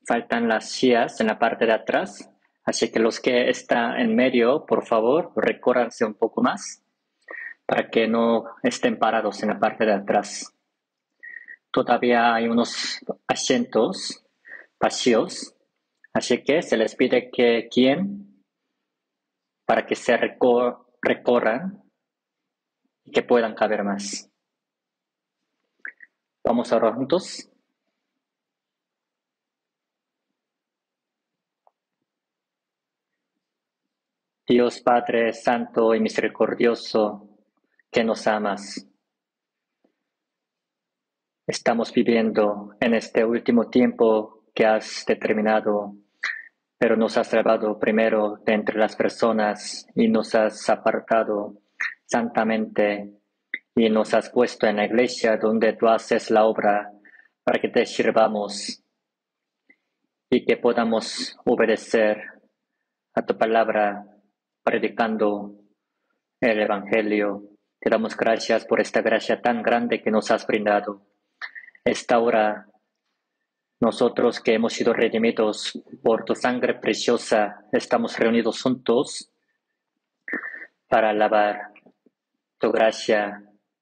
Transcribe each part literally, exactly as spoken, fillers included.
faltan las sillas en la parte de atrás, así que los que están en medio, por favor, recórranse un poco más para que no estén parados en la parte de atrás. Todavía hay unos asientos vacíos, así que se les pide que quien para que se recor recorran y que puedan caber más. Vamos a orar juntos. Dios Padre Santo y Misericordioso, que nos amas. Estamos viviendo en este último tiempo que has determinado, pero nos has salvado primero de entre las personas y nos has apartado santamente y nos has puesto en la iglesia donde tú haces la obra para que te sirvamos y que podamos obedecer a tu palabra predicando el Evangelio. Te damos gracias por esta gracia tan grande que nos has brindado. Esta hora, nosotros que hemos sido redimidos por tu sangre preciosa, estamos reunidos juntos para alabar tu gracia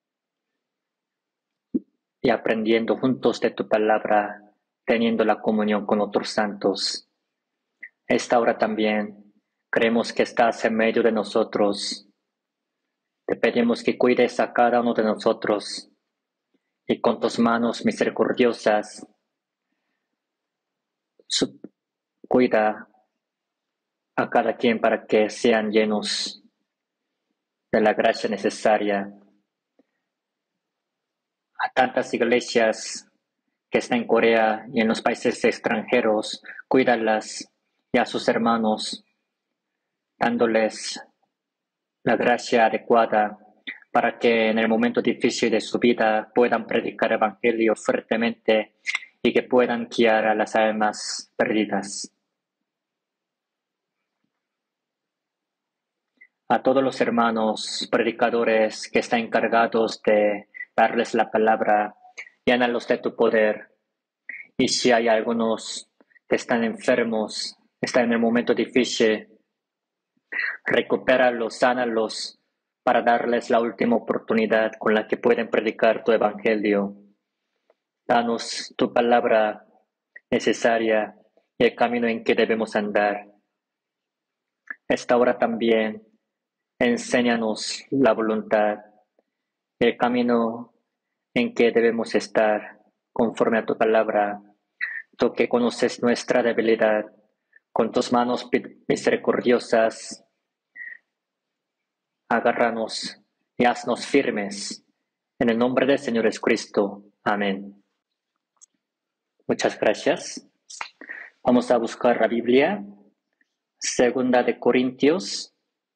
y aprendiendo juntos de tu palabra, teniendo la comunión con otros santos. Esta hora también creemos que estás en medio de nosotros. Te pedimos que cuides a cada uno de nosotros y con tus manos misericordiosas cuida a cada quien para que sean llenos de la gracia necesaria. A tantas iglesias que están en Corea y en los países extranjeros, cuídalas y a sus hermanos, dándoles la gracia adecuada para que en el momento difícil de su vida puedan predicar el Evangelio fuertemente y que puedan guiar a las almas perdidas. A todos los hermanos predicadores que están encargados de darles la palabra, llénalos de tu poder. Y si hay algunos que están enfermos, están en el momento difícil, recupéralos, sánalos, para darles la última oportunidad con la que pueden predicar tu evangelio. Danos tu palabra necesaria y el camino en que debemos andar. Esta hora también, enséñanos la voluntad, el camino en que debemos estar conforme a tu palabra. Tú que conoces nuestra debilidad, con tus manos misericordiosas, agárranos y haznos firmes. En el nombre del Señor Jesucristo. Amén. Muchas gracias. Vamos a buscar la Biblia. Segunda de Corintios.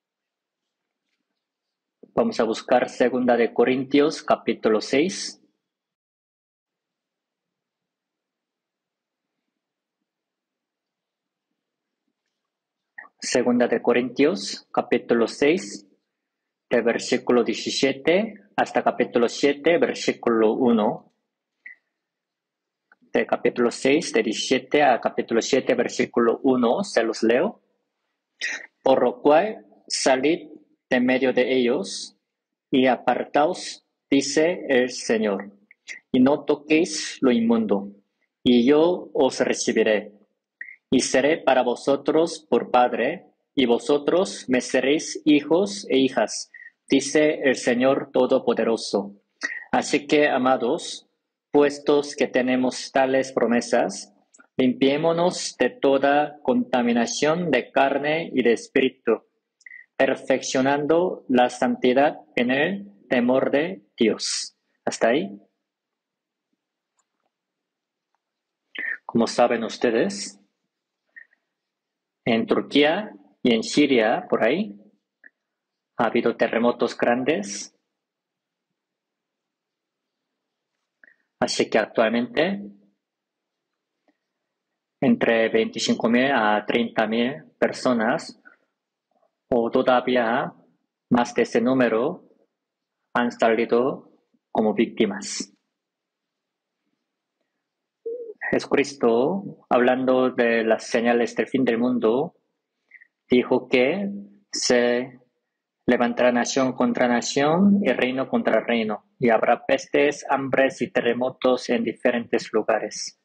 Vamos a buscar Segunda de Corintios, capítulo seis. Segunda de Corintios, capítulo seis, de versículo diecisiete hasta capítulo siete, versículo uno. De capítulo seis, de diecisiete a capítulo siete, versículo uno, se los leo. Por lo cual, salid de medio de ellos y apartaos, dice el Señor, y no toquéis lo inmundo, y yo os recibiré, y seré para vosotros por Padre, y vosotros me seréis hijos e hijas, dice el Señor Todopoderoso. Así que, amados, puestos que tenemos tales promesas, limpiémonos de toda contaminación de carne y de espíritu, perfeccionando la santidad en el temor de Dios. ¿Hasta ahí? Como saben ustedes, en Turquía y en Siria, por ahí, ha habido terremotos grandes. Así que actualmente, entre veinticinco mil a treinta mil personas, o todavía más de ese número, han salido como víctimas. Jesucristo, hablando de las señales del fin del mundo, dijo que se levantará nación contra nación y reino contra reino, y habrá pestes, hambres y terremotos en diferentes lugares.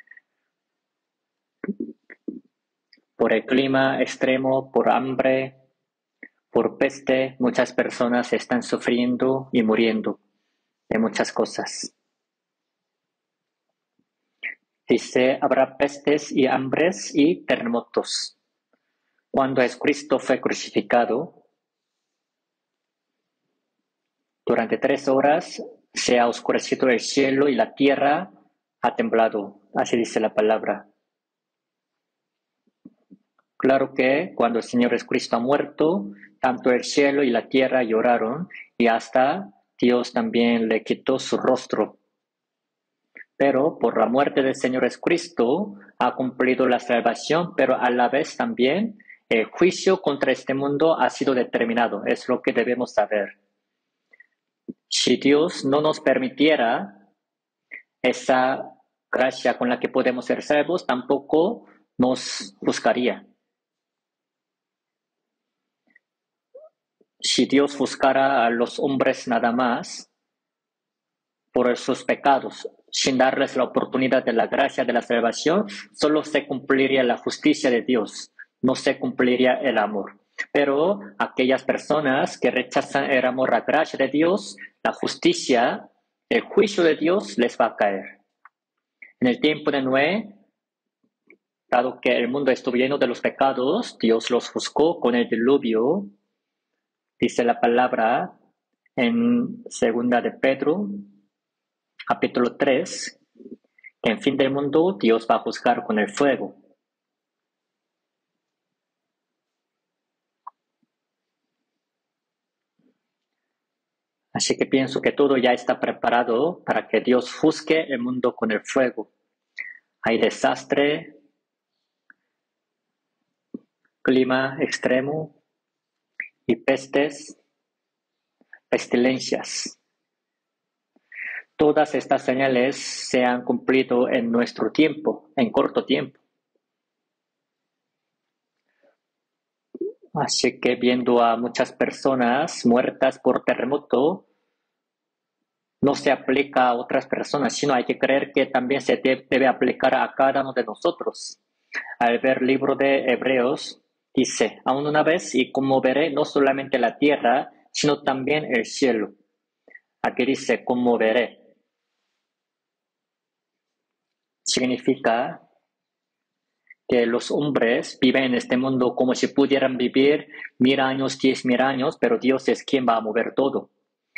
Por el clima extremo, por hambre, por peste, muchas personas están sufriendo y muriendo de muchas cosas. Dice, habrá pestes y hambres y terremotos. Cuando Jesucristo fue crucificado, durante tres horas se ha oscurecido el cielo y la tierra ha temblado. Así dice la palabra. Claro que cuando el Señor Jesucristo ha muerto, tanto el cielo y la tierra lloraron y hasta Dios también le quitó su rostro. Pero por la muerte del Señor Jesucristo ha cumplido la salvación, pero a la vez también el juicio contra este mundo ha sido determinado. Es lo que debemos saber. Si Dios no nos permitiera esa gracia con la que podemos ser salvos, tampoco nos juzgaría. Si Dios juzgara a los hombres nada más por sus pecados, sin darles la oportunidad de la gracia de la salvación, solo se cumpliría la justicia de Dios, no se cumpliría el amor. Pero aquellas personas que rechazan el amor, la gracia de Dios, la justicia, el juicio de Dios les va a caer. En el tiempo de Noé, dado que el mundo estuvo lleno de los pecados, Dios los juzgó con el diluvio. Dice la palabra en segunda de Pedro, capítulo tres, que en fin del mundo Dios va a juzgar con el fuego. Así que pienso que todo ya está preparado para que Dios juzgue el mundo con el fuego. Hay desastre, clima extremo y pestes, pestilencias. Todas estas señales se han cumplido en nuestro tiempo, en corto tiempo. Así que viendo a muchas personas muertas por terremoto, no se aplica a otras personas, sino hay que creer que también se debe aplicar a cada uno de nosotros. Al ver el libro de Hebreos, dice, aún una vez y conmoveré no solamente la tierra, sino también el cielo. Aquí dice, conmoveré. Significa que los hombres viven en este mundo como si pudieran vivir mil años, diez mil años, pero Dios es quien va a mover todo.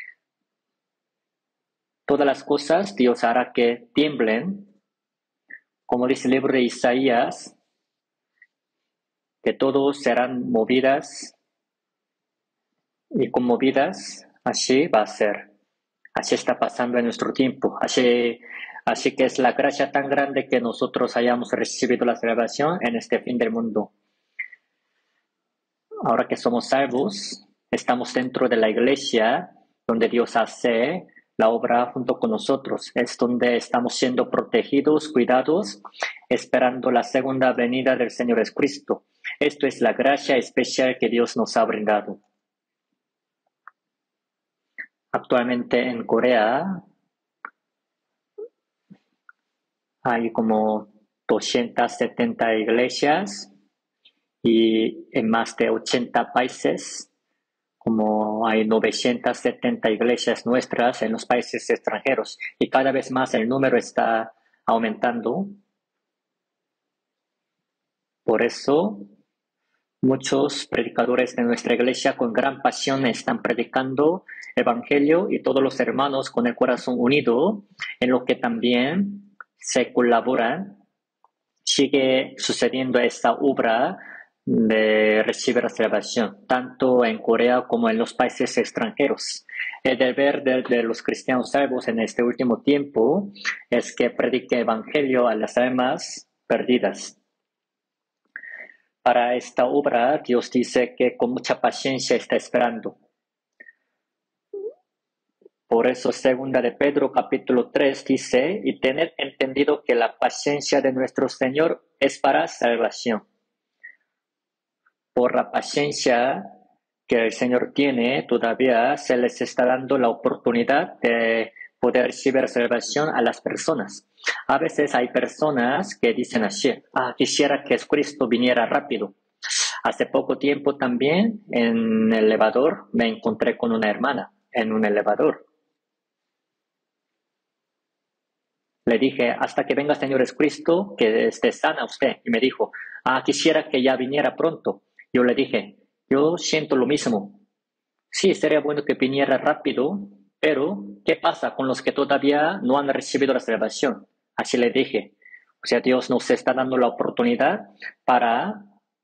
Todas las cosas Dios hará que tiemblen, como dice el libro de Isaías, que todos serán movidas y conmovidas, así va a ser. Así está pasando en nuestro tiempo. Así, así que es la gracia tan grande que nosotros hayamos recibido la salvación en este fin del mundo. Ahora que somos salvos, estamos dentro de la iglesia donde Dios hace la obra junto con nosotros. Es donde estamos siendo protegidos, cuidados, esperando la segunda venida del Señor Jesucristo. Esto es la gracia especial que Dios nos ha brindado. Actualmente en Corea hay como doscientas setenta iglesias y en más de ochenta países, como hay novecientas setenta iglesias nuestras en los países extranjeros y cada vez más el número está aumentando. Por eso, muchos predicadores de nuestra iglesia con gran pasión están predicando el Evangelio y todos los hermanos con el corazón unido, en lo que también se colaboran. Sigue sucediendo esta obra de recibir la salvación, tanto en Corea como en los países extranjeros. El deber de, de los cristianos salvos en este último tiempo es que predique el Evangelio a las almas perdidas. Para esta obra, Dios dice que con mucha paciencia está esperando. Por eso, segunda de Pedro, capítulo tres, dice, y tened entendido que la paciencia de nuestro Señor es para salvación. Por la paciencia que el Señor tiene, todavía se les está dando la oportunidad de poder recibir salvación a las personas. A veces hay personas que dicen así, ah, quisiera que Cristo viniera rápido. Hace poco tiempo también en el elevador me encontré con una hermana en un elevador. Le dije, hasta que venga Señor Jesucristo, que esté sana usted. Y me dijo, ah, quisiera que ya viniera pronto. Yo le dije, yo siento lo mismo. Sí, sería bueno que viniera rápido, pero ¿qué pasa con los que todavía no han recibido la salvación? Así le dije. O sea, Dios nos está dando la oportunidad para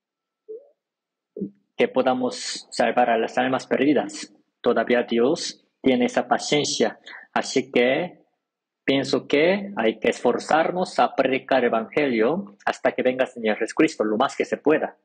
que podamos salvar a las almas perdidas. Todavía Dios tiene esa paciencia. Así que pienso que hay que esforzarnos a predicar el Evangelio hasta que venga el Señor Jesucristo, lo más que se pueda.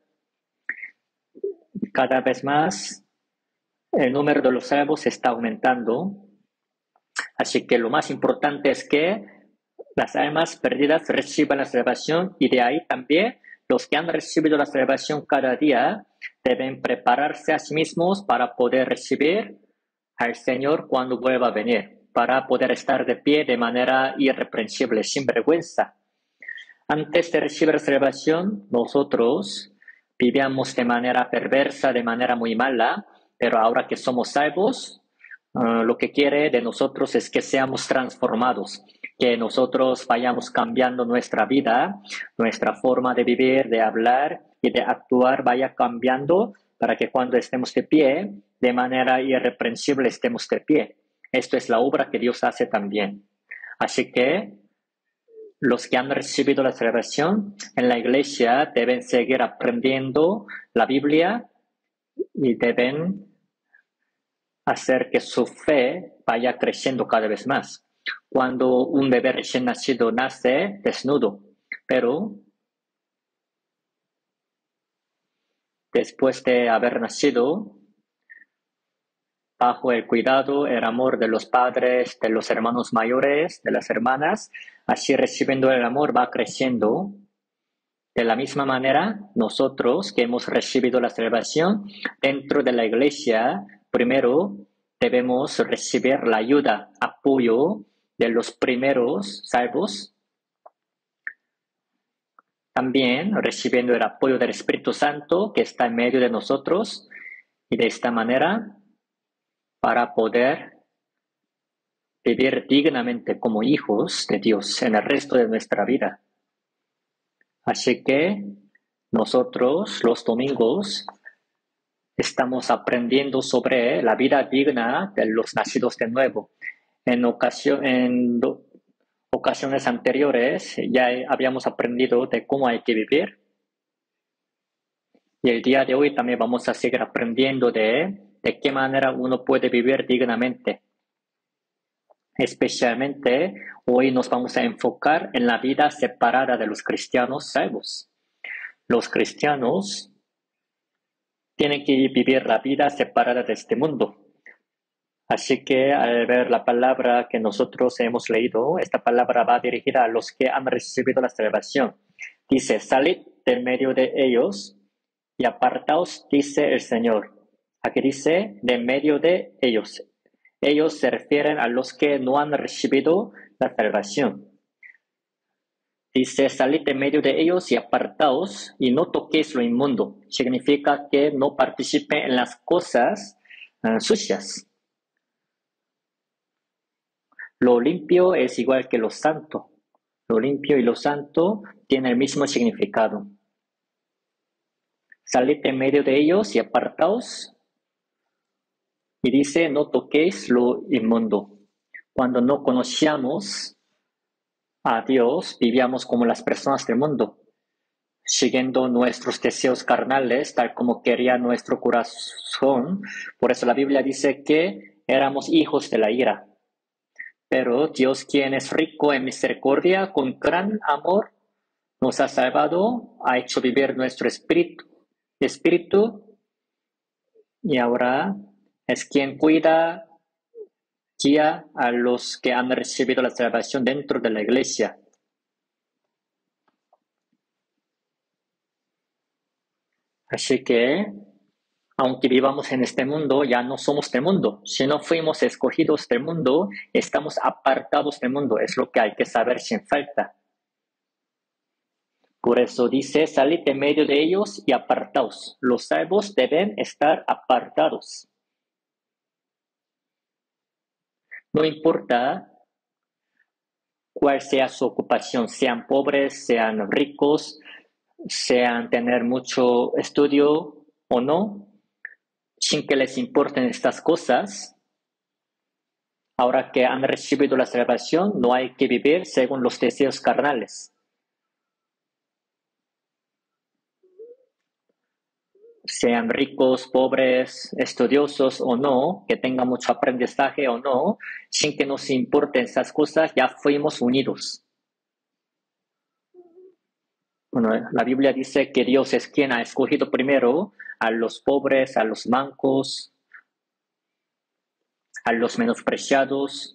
Cada vez más el número de los salvos está aumentando. Así que lo más importante es que las almas perdidas reciban la salvación y de ahí también los que han recibido la salvación cada día deben prepararse a sí mismos para poder recibir al Señor cuando vuelva a venir, para poder estar de pie de manera irreprensible, sin vergüenza. Antes de recibir la salvación, nosotros vivíamos de manera perversa, de manera muy mala, pero ahora que somos salvos, Uh, lo que quiere de nosotros es que seamos transformados, que nosotros vayamos cambiando nuestra vida, nuestra forma de vivir, de hablar y de actuar vaya cambiando para que cuando estemos de pie, de manera irreprensible estemos de pie. Esto es la obra que Dios hace también. Así que los que han recibido la salvación en la iglesia deben seguir aprendiendo la Biblia y deben hacer que su fe vaya creciendo cada vez más. Cuando un bebé recién nacido nace desnudo, pero después de haber nacido, bajo el cuidado, el amor de los padres, de los hermanos mayores, de las hermanas, así recibiendo el amor va creciendo. De la misma manera, nosotros que hemos recibido la salvación dentro de la iglesia, primero debemos recibir la ayuda, apoyo de los primeros salvos. También recibiendo el apoyo del Espíritu Santo que está en medio de nosotros y de esta manera para poder vivir dignamente como hijos de Dios en el resto de nuestra vida. Así que nosotros los domingos estamos aprendiendo sobre la vida digna de los nacidos de nuevo. En, ocasión, en do, ocasiones anteriores ya habíamos aprendido de cómo hay que vivir. Y el día de hoy también vamos a seguir aprendiendo de, de qué manera uno puede vivir dignamente. Especialmente hoy nos vamos a enfocar en la vida separada de los cristianos salvos. Los cristianos tienen que vivir la vida separada de este mundo. Así que al ver la palabra que nosotros hemos leído, esta palabra va dirigida a los que han recibido la salvación. Dice, salid del medio de ellos y apartaos, dice el Señor. Aquí dice, de medio de ellos. Ellos se refieren a los que no han recibido la salvación. Dice, salid de medio de ellos y apartaos y no toquéis lo inmundo. Significa que no participe en las cosas uh, sucias. Lo limpio es igual que lo santo. Lo limpio y lo santo tienen el mismo significado. Salid de medio de ellos y apartaos. Y dice, no toquéis lo inmundo. Cuando no conocíamos a Dios, vivíamos como las personas del mundo, siguiendo nuestros deseos carnales, tal como quería nuestro corazón. Por eso la Biblia dice que éramos hijos de la ira. Pero Dios, quien es rico en misericordia, con gran amor, nos ha salvado, ha hecho vivir nuestro espíritu, espíritu y ahora es quien cuida, guía a los que han recibido la salvación dentro de la iglesia. Así que, aunque vivamos en este mundo, ya no somos del mundo. Si no fuimos escogidos del mundo, estamos apartados del mundo. Es lo que hay que saber sin falta. Por eso dice, salid de medio de ellos y apartaos. Los salvos deben estar apartados. No importa cuál sea su ocupación, sean pobres, sean ricos, sean tener mucho estudio o no, sin que les importen estas cosas. Ahora que han recibido la salvación, no hay que vivir según los deseos carnales. Sean ricos, pobres, estudiosos o no, que tengan mucho aprendizaje o no, sin que nos importen esas cosas, ya fuimos unidos. Bueno, la Biblia dice que Dios es quien ha escogido primero a los pobres, a los mancos, a los menospreciados.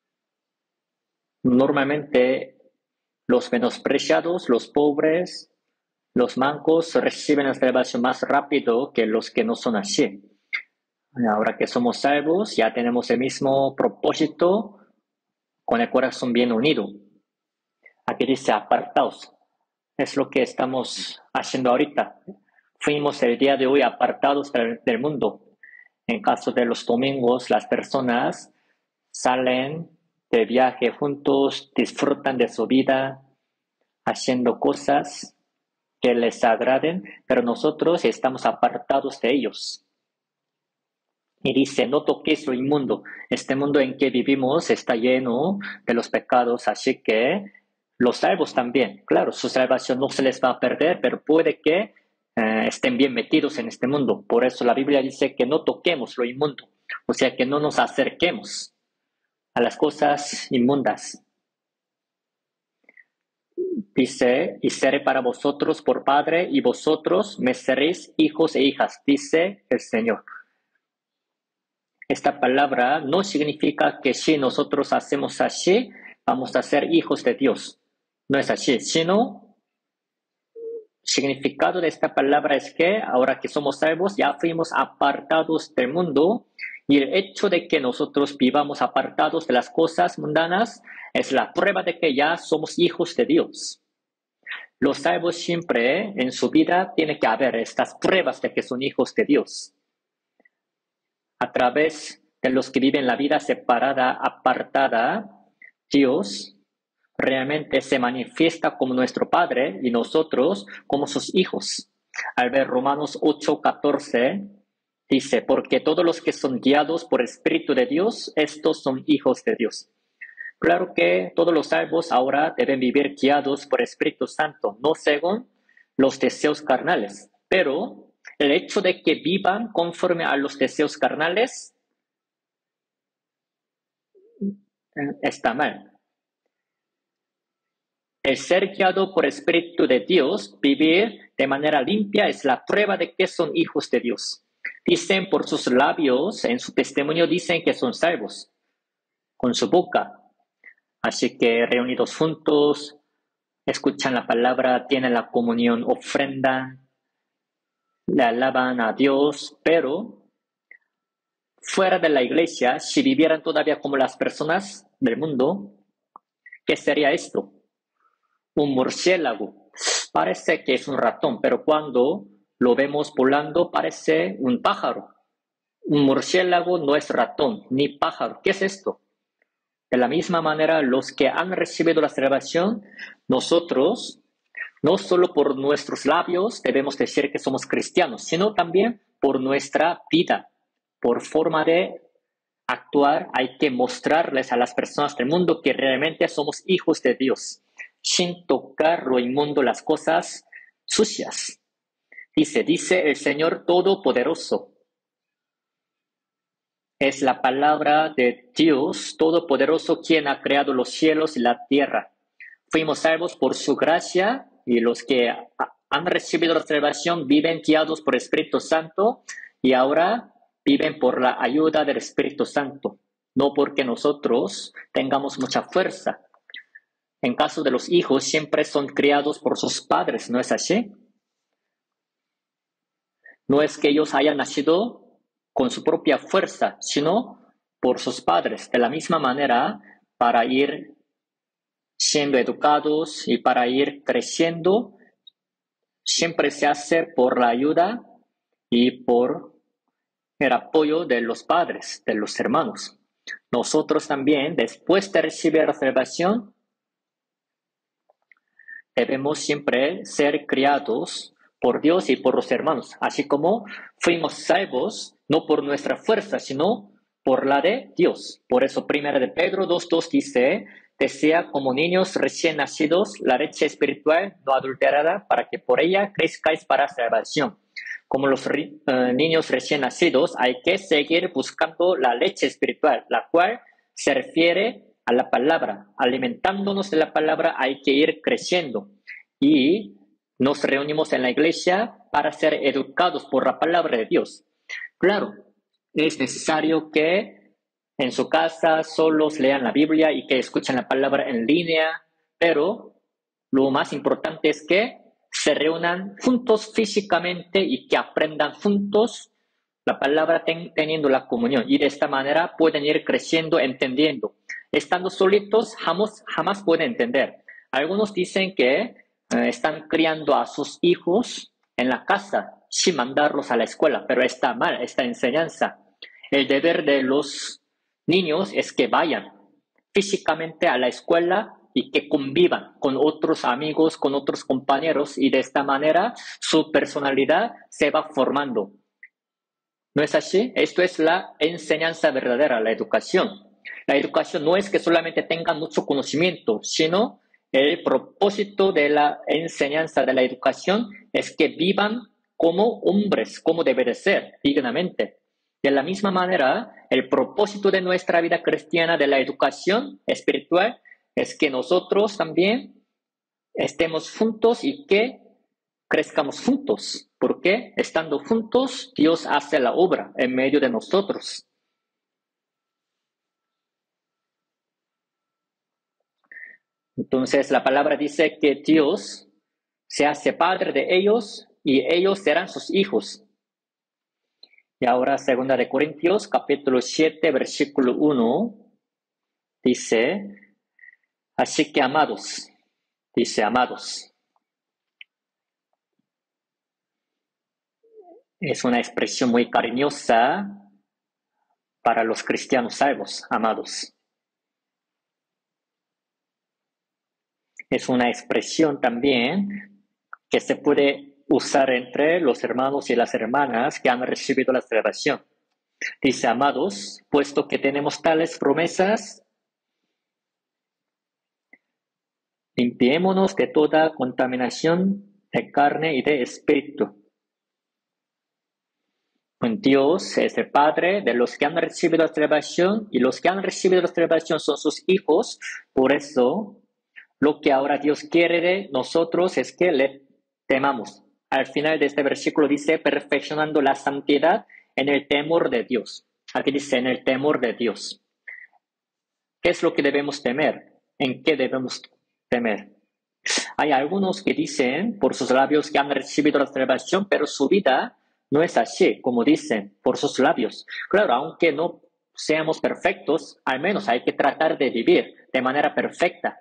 Normalmente los menospreciados, los pobres, los mancos reciben la salvación más rápido que los que no son así. Ahora que somos salvos, ya tenemos el mismo propósito con el corazón bien unido. Aquí dice apartaos. Es lo que estamos haciendo ahorita. Fuimos el día de hoy apartados del, del mundo. En caso de los domingos, las personas salen de viaje juntos, disfrutan de su vida, haciendo cosas que les agraden, pero nosotros estamos apartados de ellos. Y dice, no toquéis lo inmundo. Este mundo en que vivimos está lleno de los pecados, así que los salvos también. Claro, su salvación no se les va a perder, pero puede que eh, estén bien metidos en este mundo. Por eso la Biblia dice que no toquemos lo inmundo, o sea, que no nos acerquemos a las cosas inmundas. Dice, y seré para vosotros por padre, y vosotros me seréis hijos e hijas, dice el Señor. Esta palabra no significa que si nosotros hacemos así, vamos a ser hijos de Dios. No es así, sino significado de esta palabra es que ahora que somos salvos ya fuimos apartados del mundo, y el hecho de que nosotros vivamos apartados de las cosas mundanas es la prueba de que ya somos hijos de Dios. Los salvos siempre en su vida tiene que haber estas pruebas de que son hijos de Dios. A través de los que viven la vida separada, apartada, Dios realmente se manifiesta como nuestro Padre y nosotros como sus hijos. Al ver Romanos ocho catorce, dice, porque todos los que son guiados por el Espíritu de Dios, estos son hijos de Dios. Claro que todos los salvos ahora deben vivir guiados por el Espíritu Santo, no según los deseos carnales, pero el hecho de que vivan conforme a los deseos carnales está mal. El ser guiado por el Espíritu de Dios, vivir de manera limpia, es la prueba de que son hijos de Dios. Dicen por sus labios, en su testimonio dicen que son salvos, con su boca. Así que reunidos juntos, escuchan la palabra, tienen la comunión, ofrendan, le alaban a Dios, pero fuera de la iglesia, si vivieran todavía como las personas del mundo, ¿qué sería esto? Un murciélago. Parece que es un ratón, pero cuando lo vemos volando parece un pájaro. Un murciélago no es ratón ni pájaro. ¿Qué es esto? De la misma manera, los que han recibido la salvación, nosotros, no solo por nuestros labios debemos decir que somos cristianos, sino también por nuestra vida, por forma de actuar. Hay que mostrarles a las personas del mundo que realmente somos hijos de Dios, sin tocar lo inmundo, las cosas sucias. Dice, dice el Señor Todopoderoso. Es la palabra de Dios Todopoderoso quien ha creado los cielos y la tierra. Fuimos salvos por su gracia, y los que han recibido la salvación viven guiados por el Espíritu Santo y ahora viven por la ayuda del Espíritu Santo. no porque nosotros tengamos mucha fuerza. En caso de los hijos, siempre son criados por sus padres, ¿no es así? No es que ellos hayan nacido con su propia fuerza, sino por sus padres. De la misma manera, para ir siendo educados y para ir creciendo, siempre se hace por la ayuda y por el apoyo de los padres, de los hermanos. Nosotros también, después de recibir la salvación, debemos siempre ser criados por Dios y por los hermanos, así como fuimos salvos no por nuestra fuerza, sino por la de Dios. Por eso, primera de Pedro dos dos dice, desea como niños recién nacidos la leche espiritual no adulterada para que por ella crezcáis para salvación. Como los uh, niños recién nacidos, hay que seguir buscando la leche espiritual, la cual se refiere a la palabra. Alimentándonos de la palabra hay que ir creciendo y nos reunimos en la iglesia para ser educados por la palabra de Dios. Claro, es necesario que en su casa solos lean la Biblia y que escuchen la palabra en línea, pero lo más importante es que se reúnan juntos físicamente y que aprendan juntos la palabra ten, teniendo la comunión, y de esta manera pueden ir creciendo, entendiendo. Estando solitos jamás, jamás pueden entender. Algunos dicen que eh, están criando a sus hijos en la casa sin mandarlos a la escuela, pero está mal esta enseñanza. El deber de los niños es que vayan físicamente a la escuela y que convivan con otros amigos, con otros compañeros, y de esta manera su personalidad se va formando. ¿No es así? Esto es la enseñanza verdadera, la educación. La educación no es que solamente tengan mucho conocimiento, sino el propósito de la enseñanza de la educación es que vivan como hombres, como debe de ser, dignamente. De la misma manera, el propósito de nuestra vida cristiana, de la educación espiritual, es que nosotros también estemos juntos y que crezcamos juntos, porque estando juntos, Dios hace la obra en medio de nosotros. Entonces, la palabra dice que Dios se hace padre de ellos y ellos serán sus hijos. Y ahora, segunda de Corintios, capítulo siete, versículo uno, dice, así que amados, dice amados. Es una expresión muy cariñosa para los cristianos salvos, amados. Es una expresión también que se puede usar entre los hermanos y las hermanas que han recibido la salvación. Dice, amados, puesto que tenemos tales promesas, limpiémonos de toda contaminación de carne y de espíritu. Dios es el Padre de los que han recibido la salvación, y los que han recibido la salvación son sus hijos. Por eso, lo que ahora Dios quiere de nosotros es que le temamos. Al final de este versículo dice, perfeccionando la santidad en el temor de Dios. Aquí dice, en el temor de Dios. ¿Qué es lo que debemos temer? ¿En qué debemos temer? Hay algunos que dicen por sus labios que han recibido la salvación, pero su vida no es así, como dicen, por sus labios. Claro, aunque no seamos perfectos, al menos hay que tratar de vivir de manera perfecta.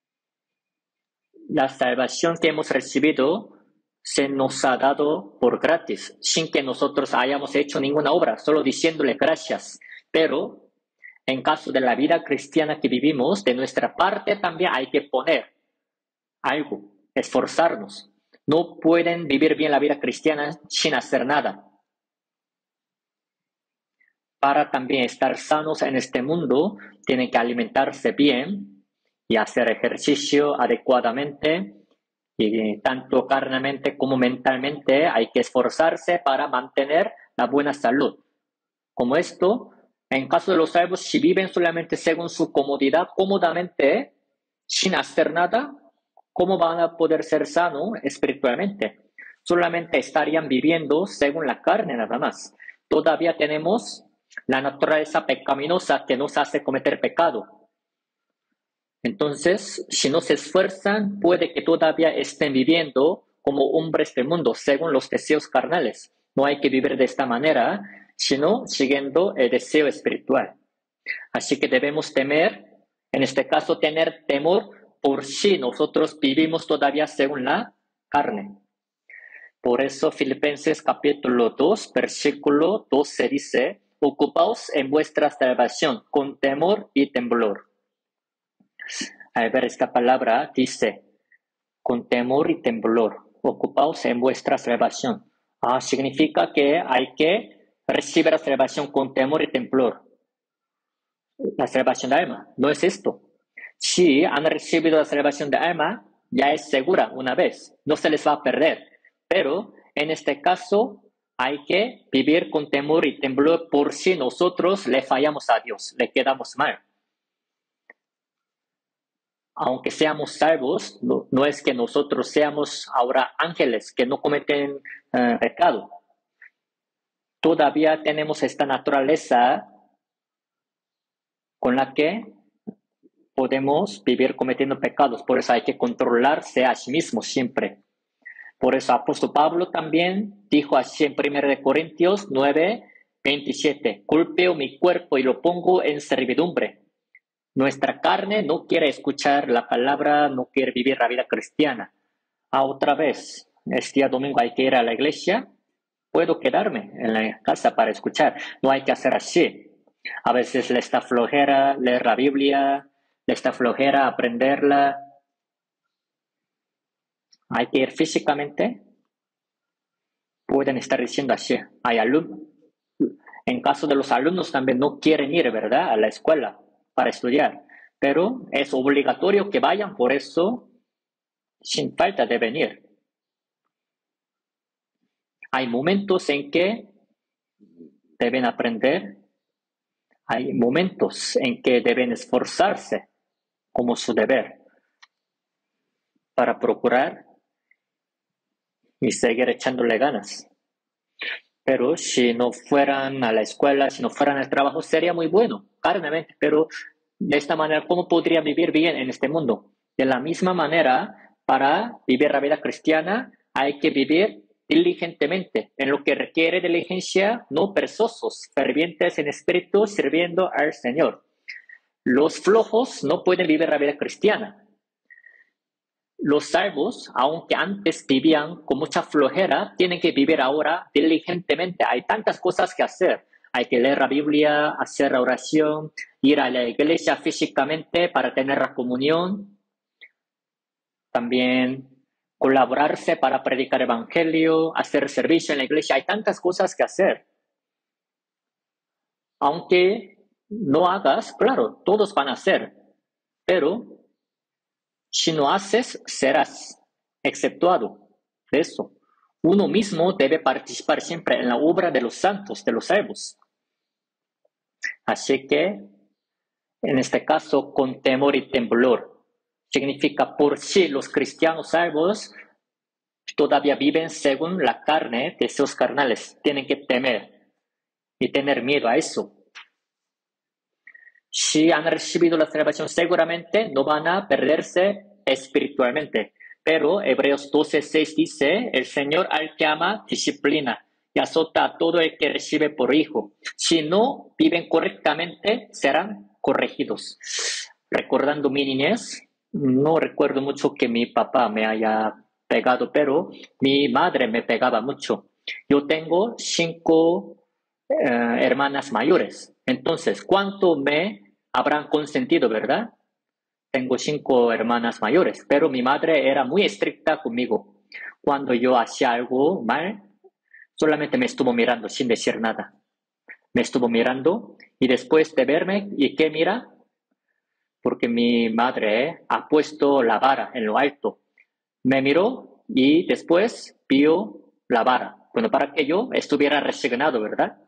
La salvación que hemos recibido se nos ha dado por gratis, sin que nosotros hayamos hecho ninguna obra, solo diciéndole gracias. Pero en caso de la vida cristiana que vivimos, de nuestra parte también hay que poner algo, esforzarnos. No pueden vivir bien la vida cristiana sin hacer nada. Para también estar sanos en este mundo, tienen que alimentarse bien y hacer ejercicio adecuadamente, y tanto carnalmente como mentalmente hay que esforzarse para mantener la buena salud. Como esto, en caso de los salvos, si viven solamente según su comodidad, cómodamente, sin hacer nada, ¿cómo van a poder ser sanos espiritualmente? Solamente estarían viviendo según la carne nada más. Todavía tenemos la naturaleza pecaminosa que nos hace cometer pecado. Entonces, si no se esfuerzan, puede que todavía estén viviendo como hombres del mundo, según los deseos carnales. No hay que vivir de esta manera, sino siguiendo el deseo espiritual. Así que debemos temer, en este caso, tener temor por si nosotros vivimos todavía según la carne. Por eso Filipenses capítulo dos, versículo doce dice, ocupaos en vuestra salvación con temor y temblor. Al ver esta palabra dice, con temor y temblor, ocupaos en vuestra salvación. Ah, significa que hay que recibir la salvación con temor y temblor. La salvación de alma, no es esto. Si han recibido la salvación de alma, ya es segura una vez, no se les va a perder. Pero en este caso hay que vivir con temor y temblor por si nosotros le fallamos a Dios, le quedamos mal. Aunque seamos salvos, no, no es que nosotros seamos ahora ángeles que no cometen uh, pecado. Todavía tenemos esta naturaleza con la que podemos vivir cometiendo pecados. Por eso hay que controlarse a sí mismo siempre. Por eso apóstol Pablo también dijo así en primera de Corintios nueve, veintisiete, golpeo mi cuerpo y lo pongo en servidumbre. Nuestra carne no quiere escuchar la palabra, no quiere vivir la vida cristiana. Ah, otra vez, este día domingo hay que ir a la iglesia, puedo quedarme en la casa para escuchar. No hay que hacer así. A veces le está flojera leer la Biblia, le está flojera aprenderla. Hay que ir físicamente. Pueden estar diciendo así. Hay alumnos. En caso de los alumnos también no quieren ir, ¿verdad?, a la escuela para estudiar. Pero es obligatorio que vayan, por eso, sin falta de venir. Hay momentos en que deben aprender. Hay momentos en que deben esforzarse como su deber para procurar y seguir echándole ganas. Pero si no fueran a la escuela, si no fueran al trabajo, sería muy bueno, carnemente. Pero de esta manera, ¿cómo podría vivir bien en este mundo? De la misma manera, para vivir la vida cristiana, hay que vivir diligentemente, en lo que requiere diligencia, no perezosos, fervientes en espíritu, sirviendo al Señor. Los flojos no pueden vivir la vida cristiana. Los salvos, aunque antes vivían con mucha flojera, tienen que vivir ahora diligentemente. Hay tantas cosas que hacer. Hay que leer la Biblia, hacer la oración, ir a la iglesia físicamente para tener la comunión. También colaborarse para predicar el evangelio, hacer servicio en la iglesia. Hay tantas cosas que hacer. Aunque no hagas, claro, todos van a hacer. Pero si no haces, serás exceptuado de eso. Uno mismo debe participar siempre en la obra de los santos, de los salvos. Así que, en este caso, con temor y temblor, significa por si los cristianos salvos todavía viven según la carne, deseos carnales, tienen que temer y tener miedo a eso. Si han recibido la salvación, seguramente no van a perderse espiritualmente. Pero Hebreos doce seis dice, el Señor al que ama disciplina y azota a todo el que recibe por hijo. Si no viven correctamente, serán corregidos. Recordando mi niñez, no recuerdo mucho que mi papá me haya pegado, pero mi madre me pegaba mucho. Yo tengo cinco eh, hermanas mayores. Entonces, ¿cuánto me habrán consentido, verdad? Tengo cinco hermanas mayores, pero mi madre era muy estricta conmigo. Cuando yo hacía algo mal, solamente me estuvo mirando sin decir nada. Me estuvo mirando y después de verme, ¿y qué mira? Porque mi madre ha puesto la vara en lo alto. Me miró y después vio la vara. Bueno, para que yo estuviera resignado, ¿verdad?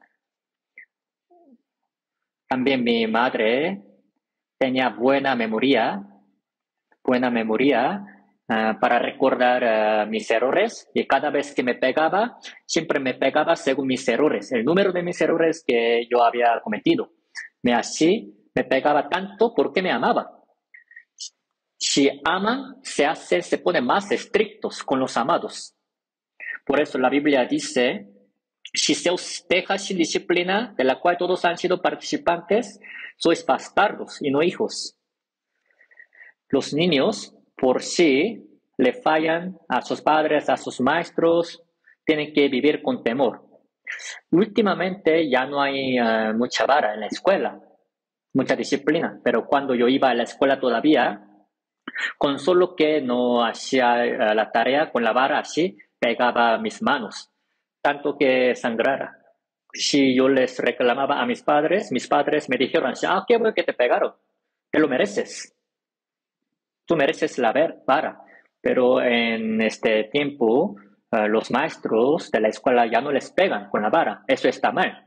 También mi madre tenía buena memoria, buena memoria, uh, para recordar uh, mis errores, y cada vez que me pegaba, siempre me pegaba según mis errores, el número de mis errores que yo había cometido. Me así me pegaba tanto porque me amaba. Si aman, se hace, se pone más estrictos con los amados. Por eso la Biblia dice, si se os deja sin disciplina, de la cual todos han sido participantes, sois bastardos y no hijos. Los niños por sí le fallan a sus padres, a sus maestros, tienen que vivir con temor. Últimamente ya no hay uh, mucha vara en la escuela, mucha disciplina, pero cuando yo iba a la escuela todavía, con solo que no hacía uh, la tarea con la vara así, pegaba mis manos, tanto que sangrara. Si yo les reclamaba a mis padres, mis padres me dijeron, ah, qué bueno que te pegaron, te lo mereces. Tú mereces la vara. Pero en este tiempo, uh, los maestros de la escuela ya no les pegan con la vara. Eso está mal.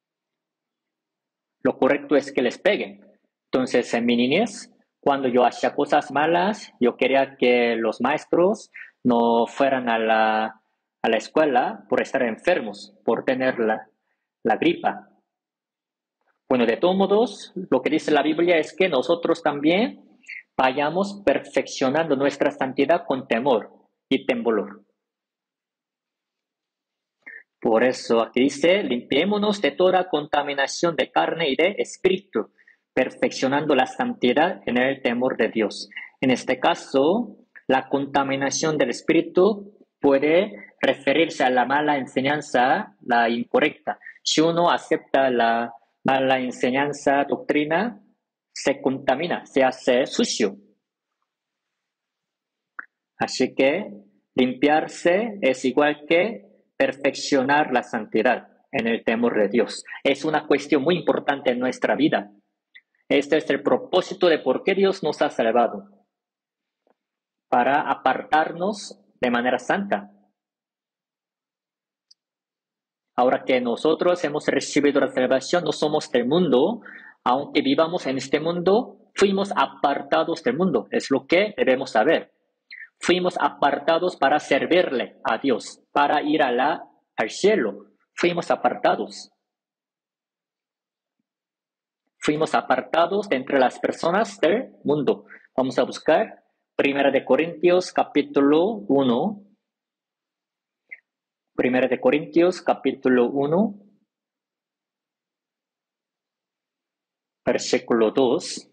Lo correcto es que les peguen. Entonces, en mi niñez, cuando yo hacía cosas malas, yo quería que los maestros no fueran a la, a la escuela por estar enfermos, por tener la, la gripa. Bueno, de todos modos, lo que dice la Biblia es que nosotros también vayamos perfeccionando nuestra santidad con temor y temblor. Por eso aquí dice, limpiémonos de toda contaminación de carne y de espíritu, perfeccionando la santidad en el temor de Dios. En este caso, la contaminación del espíritu puede referirse a la mala enseñanza, la incorrecta. Si uno acepta la mala enseñanza, doctrina, se contamina, se hace sucio. Así que limpiarse es igual que perfeccionar la santidad en el temor de Dios. Es una cuestión muy importante en nuestra vida. Este es el propósito de por qué Dios nos ha salvado. Para apartarnos de manera santa. Ahora que nosotros hemos recibido la salvación, no somos del mundo, aunque vivamos en este mundo, fuimos apartados del mundo. Es lo que debemos saber. Fuimos apartados para servirle a Dios, para ir a la, al cielo. Fuimos apartados. Fuimos apartados de entre las personas del mundo. Vamos a buscar Primera de Corintios capítulo uno. Primera de Corintios capítulo uno. Versículo dos.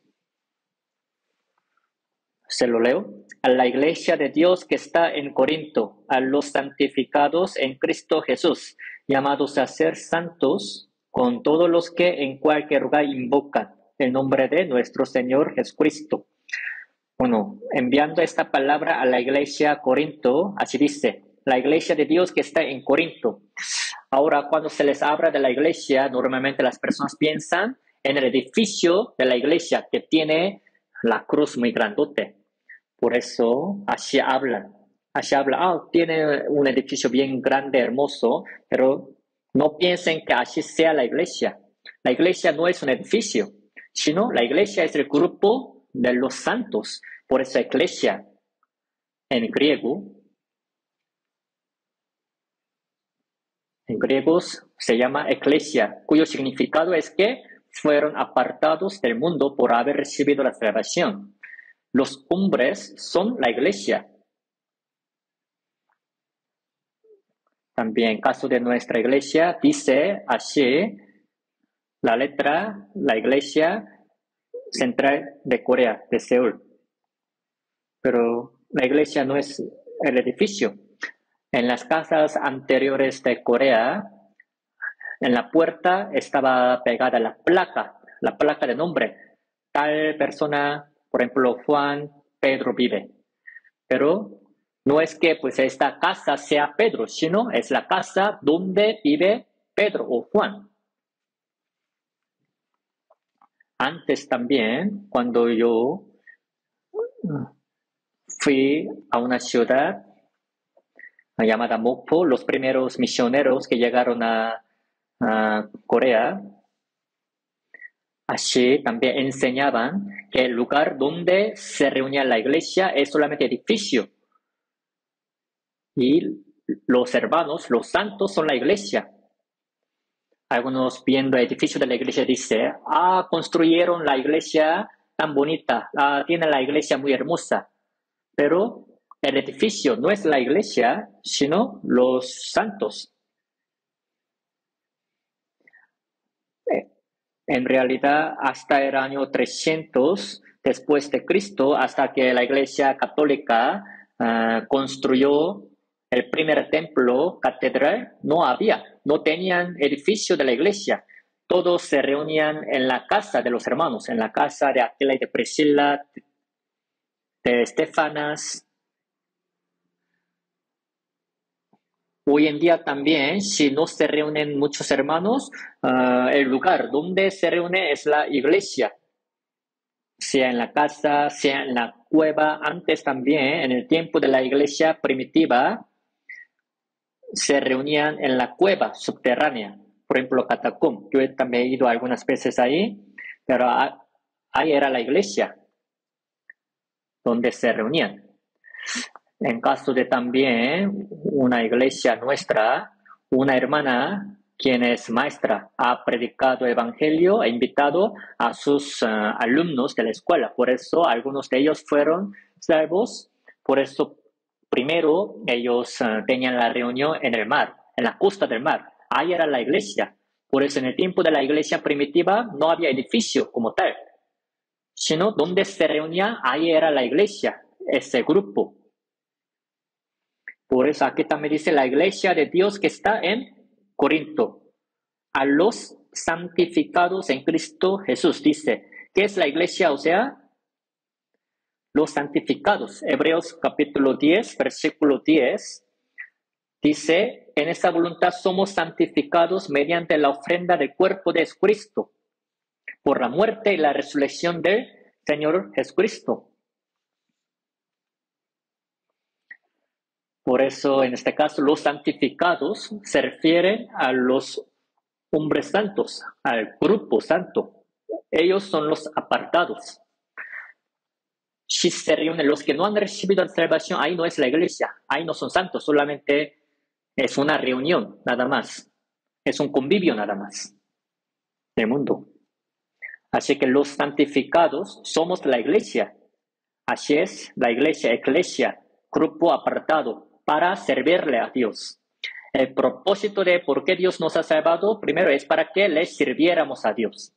Se lo leo. A la iglesia de Dios que está en Corinto, a los santificados en Cristo Jesús, llamados a ser santos, con todos los que en cualquier lugar invocan el nombre de nuestro Señor Jesucristo. Bueno, enviando esta palabra a la iglesia Corinto, así dice, la iglesia de Dios que está en Corinto. Ahora, cuando se les habla de la iglesia, normalmente las personas piensan en el edificio de la iglesia que tiene la cruz muy grandote. Por eso, así hablan. Así habla, ah, tiene un edificio bien grande, hermoso, pero no piensen que así sea la iglesia. La iglesia no es un edificio, sino la iglesia es el grupo de los santos. Por eso, iglesia, en griego, en griego se llama eclesia, cuyo significado es que fueron apartados del mundo por haber recibido la salvación. Los hombres son la iglesia. También en caso de nuestra iglesia dice así la letra, la iglesia central de Corea, de Seúl. Pero la iglesia no es el edificio. En las casas anteriores de Corea, en la puerta estaba pegada la placa, la placa de nombre. Tal persona, por ejemplo, Juan, Pedro vive. Pero no es que pues esta casa sea Pedro, sino es la casa donde vive Pedro o Juan. Antes también, cuando yo fui a una ciudad llamada Mokpo, los primeros misioneros que llegaron a, a Corea, así también enseñaban que el lugar donde se reunía la iglesia es solamente edificio, Y los hermanos, los santos, son la iglesia. Algunos viendo el edificio de la iglesia dicen, ah, construyeron la iglesia tan bonita, ah, tiene la iglesia muy hermosa. Pero el edificio no es la iglesia, sino los santos. En realidad, hasta el año trescientos después de Cristo, hasta que la Iglesia Católica uh, construyó el primer templo catedral, no había, no tenían edificio de la iglesia. Todos se reunían en la casa de los hermanos, en la casa de Aquila y de Priscila, de Estefanas. Hoy en día también, si no se reúnen muchos hermanos, uh, el lugar donde se reúne es la iglesia. Sea en la casa, sea en la cueva. Antes también, en el tiempo de la iglesia primitiva, se reunían en la cueva subterránea, por ejemplo, catacum. Yo también he ido algunas veces ahí, pero ahí era la iglesia donde se reunían. En caso de también una iglesia nuestra, una hermana, quien es maestra, ha predicado el evangelio, ha invitado a sus uh, alumnos de la escuela. Por eso algunos de ellos fueron salvos. Por eso primero ellos uh, tenían la reunión en el mar, en la costa del mar. Ahí era la iglesia. Por eso en el tiempo de la iglesia primitiva no había edificio como tal, sino donde se reunía, ahí era la iglesia, ese grupo. Por eso aquí también dice la iglesia de Dios que está en Corinto. A los santificados en Cristo Jesús. Dice, ¿qué es la iglesia? O sea, los santificados. Hebreos capítulo diez, versículo diez. Dice, en esa voluntad somos santificados mediante la ofrenda del cuerpo de Jesucristo, por la muerte y la resurrección del Señor Jesucristo. Por eso, en este caso, los santificados se refieren a los hombres santos, al grupo santo. Ellos son los apartados. Si se reúnen los que no han recibido la salvación, ahí no es la iglesia, ahí no son santos, solamente es una reunión, nada más. Es un convivio, nada más, del mundo. Así que los santificados somos la iglesia. Así es, la iglesia, eclesia, grupo apartado, para servirle a Dios. El propósito de por qué Dios nos ha salvado, primero es para que le sirviéramos a Dios.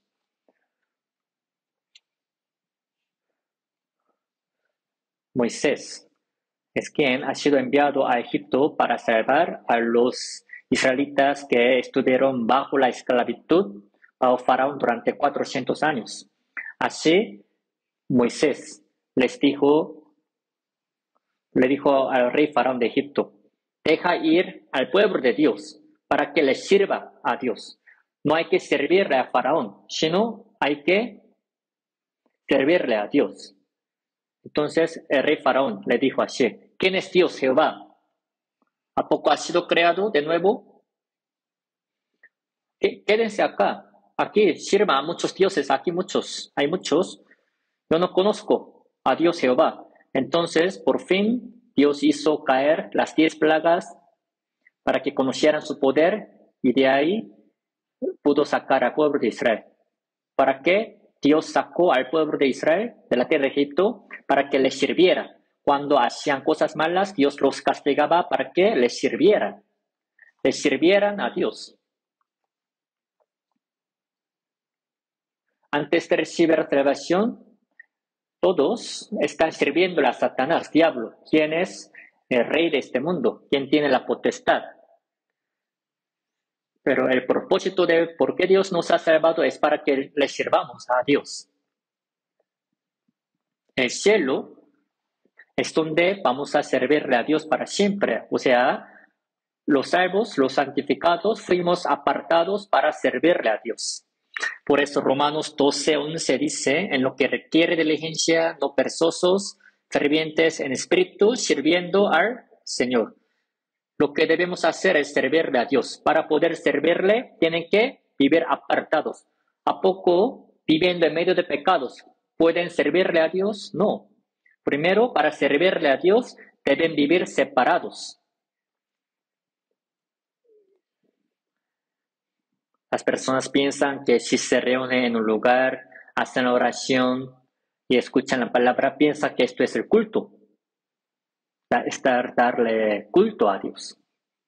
Moisés es quien ha sido enviado a Egipto para salvar a los israelitas que estuvieron bajo la esclavitud bajo Faraón durante cuatrocientos años. Así, Moisés les dijo, le dijo al rey Faraón de Egipto, deja ir al pueblo de Dios para que le sirva a Dios. No hay que servirle a Faraón, sino hay que servirle a Dios. Entonces el rey Faraón le dijo así, ¿quién es Dios, Jehová? ¿A poco ha sido creado de nuevo? Quédense acá, aquí sirva a muchos dioses, aquí muchos, hay muchos. Yo no conozco a Dios Jehová. Entonces, por fin, Dios hizo caer las diez plagas para que conocieran su poder y de ahí pudo sacar al pueblo de Israel. ¿Para qué Dios sacó al pueblo de Israel de la tierra de Egipto? Para que les sirviera. Cuando hacían cosas malas, Dios los castigaba para que les sirvieran. Les sirvieran a Dios. Antes de recibir la salvación, todos están sirviendo a Satanás, diablo, quien es el rey de este mundo, quien tiene la potestad. Pero el propósito de por qué Dios nos ha salvado es para que le sirvamos a Dios. El cielo es donde vamos a servirle a Dios para siempre. O sea, los salvos, los santificados, fuimos apartados para servirle a Dios. Por eso Romanos doce, once dice, en lo que requiere diligencia, no perezosos, fervientes en espíritu, sirviendo al Señor. Lo que debemos hacer es servirle a Dios. Para poder servirle, tienen que vivir apartados. ¿A poco, viviendo en medio de pecados, pueden servirle a Dios? No. Primero, para servirle a Dios, deben vivir separados. Las personas piensan que si se reúnen en un lugar, hacen la oración y escuchan la palabra, piensan que esto es el culto. Estar, darle culto a Dios.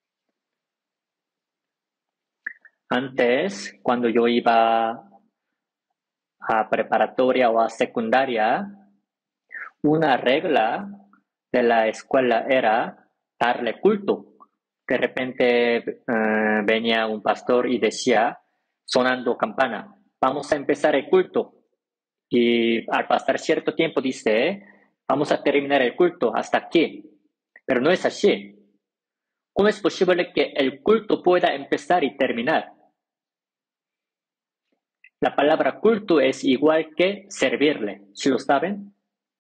Antes, cuando yo iba a preparatoria o a secundaria, una regla de la escuela era darle culto. De repente eh, venía un pastor y decía, sonando campana, vamos a empezar el culto. Y al pasar cierto tiempo dice, vamos a terminar el culto hasta aquí. Pero no es así. ¿Cómo es posible que el culto pueda empezar y terminar? La palabra culto es igual que servirle. ¿Sí lo saben?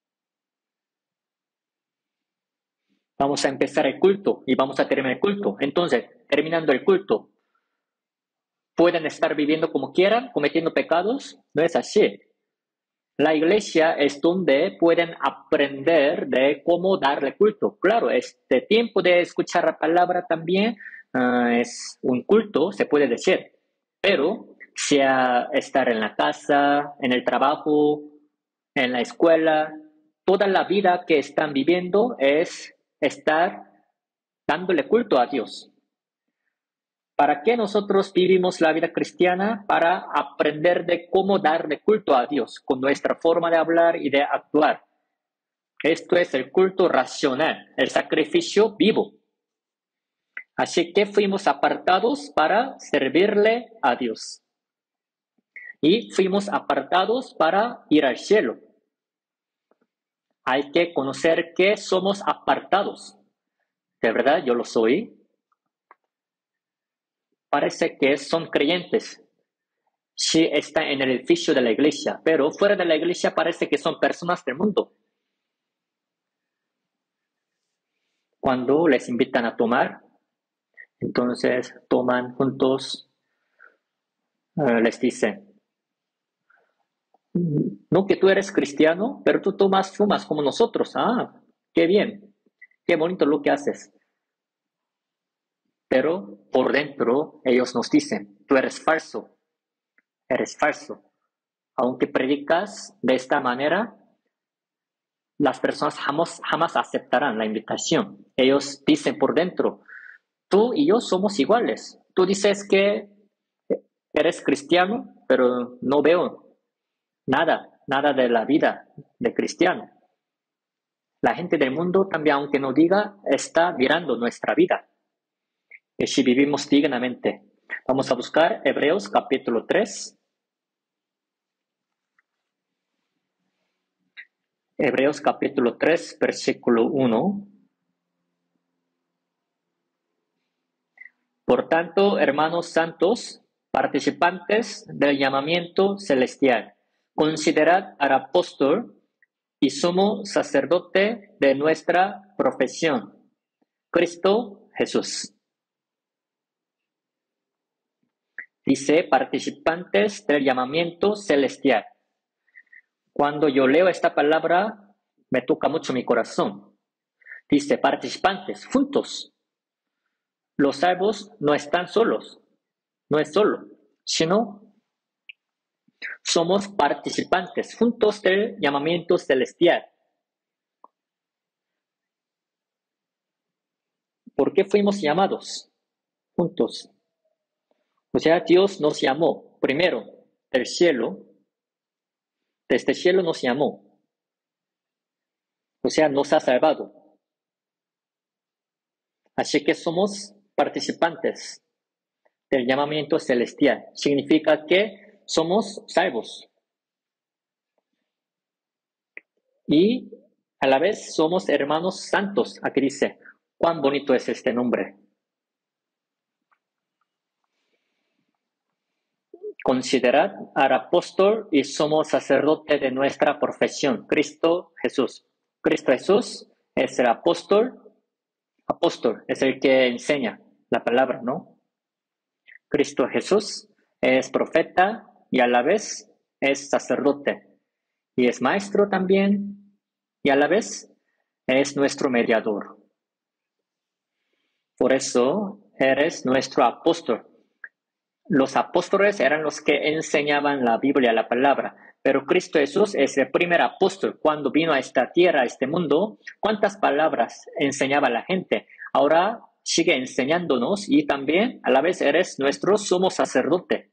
Vamos a empezar el culto y vamos a terminar el culto. Entonces, terminando el culto, ¿pueden estar viviendo como quieran, cometiendo pecados? No es así. La iglesia es donde pueden aprender de cómo darle culto. Claro, este tiempo de escuchar la palabra también uh, es un culto, se puede decir. Pero sea estar en la casa, en el trabajo, en la escuela, toda la vida que están viviendo es estar dándole culto a Dios. ¿Para qué nosotros vivimos la vida cristiana? Para aprender de cómo darle culto a Dios con nuestra forma de hablar y de actuar. Esto es el culto racional, el sacrificio vivo. Así que fuimos apartados para servirle a Dios. Y fuimos apartados para ir al cielo. Hay que conocer que somos apartados. ¿De verdad yo lo soy? Parece que son creyentes. Sí está en el edificio de la iglesia, pero fuera de la iglesia parece que son personas del mundo. Cuando les invitan a tomar, entonces toman juntos, uh, les dicen, no que tú eres cristiano, pero tú tomas, fumas como nosotros. Ah, qué bien, qué bonito lo que haces. Pero por dentro ellos nos dicen, tú eres falso, eres falso. Aunque predicas de esta manera, las personas jamás, jamás aceptarán la invitación. Ellos dicen por dentro, tú y yo somos iguales. Tú dices que eres cristiano, pero no veo nada, nada de la vida de cristiano. La gente del mundo también, aunque no diga, está mirando nuestra vida. Y si vivimos dignamente. Vamos a buscar Hebreos capítulo tres. Hebreos capítulo tres, versículo uno. Por tanto, hermanos santos, participantes del llamamiento celestial, considerad al apóstol y sumo sacerdote de nuestra profesión, Cristo Jesús. Dice, participantes del llamamiento celestial. Cuando yo leo esta palabra, me toca mucho mi corazón. Dice, participantes, juntos. Los salvos no están solos, no es solo, sino somos participantes juntos del llamamiento celestial. ¿Por qué fuimos llamados juntos? O sea, Dios nos llamó primero del cielo, desde el cielo nos llamó. O sea, nos ha salvado. Así que somos participantes del llamamiento celestial. Significa que somos salvos. Y a la vez somos hermanos santos. Aquí dice, cuán bonito es este nombre. Considerad al apóstol y somos sacerdote de nuestra profesión, Cristo Jesús. Cristo Jesús es el apóstol. Apóstol es el que enseña la palabra, ¿no? Cristo Jesús es profeta y a la vez es sacerdote. Y es maestro también y a la vez es nuestro mediador. Por eso eres nuestro apóstol. los apóstoles eran los que enseñaban la Biblia, la palabra, pero Cristo Jesús es el primer apóstol. Cuando vino a esta tierra, a este mundo, ¿cuántas palabras enseñaba la gente? Ahora sigue enseñándonos y también a la vez eres nuestro sumo sacerdote,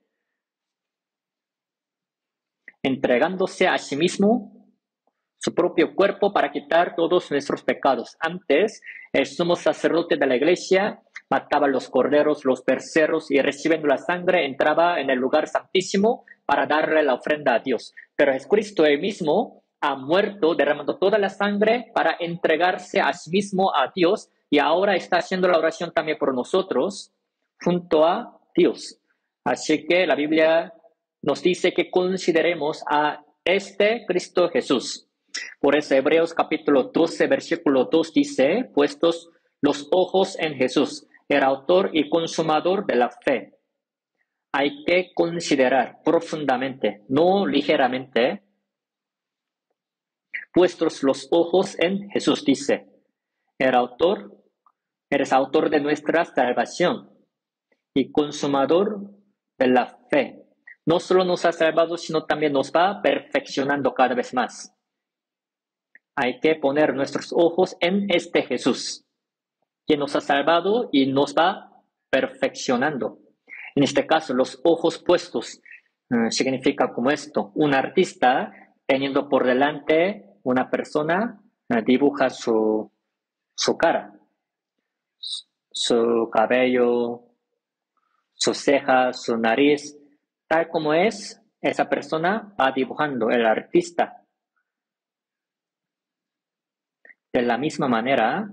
entregándose a sí mismo su propio cuerpo para quitar todos nuestros pecados. Antes, el sumo sacerdote de la iglesia mataba los corderos, los becerros y recibiendo la sangre entraba en el lugar santísimo para darle la ofrenda a Dios. Pero Jesucristo él mismo ha muerto derramando toda la sangre para entregarse a sí mismo a Dios y ahora está haciendo la oración también por nosotros junto a Dios. Así que la Biblia nos dice que consideremos a este Cristo Jesús. Por eso Hebreos capítulo doce, versículo dos dice, puestos los ojos en Jesús, el autor y consumador de la fe. Hay que considerar profundamente, no ligeramente, puestos los ojos en Jesús, dice, el autor, eres autor de nuestra salvación y consumador de la fe. No solo nos ha salvado, sino también nos va perfeccionando cada vez más. Hay que poner nuestros ojos en este Jesús, que nos ha salvado y nos va perfeccionando. En este caso, los ojos puestos eh, significa como esto. Un artista teniendo por delante una persona, eh, dibuja su, su cara, su cabello, sus cejas, su nariz, tal como es, esa persona va dibujando, el artista. De la misma manera,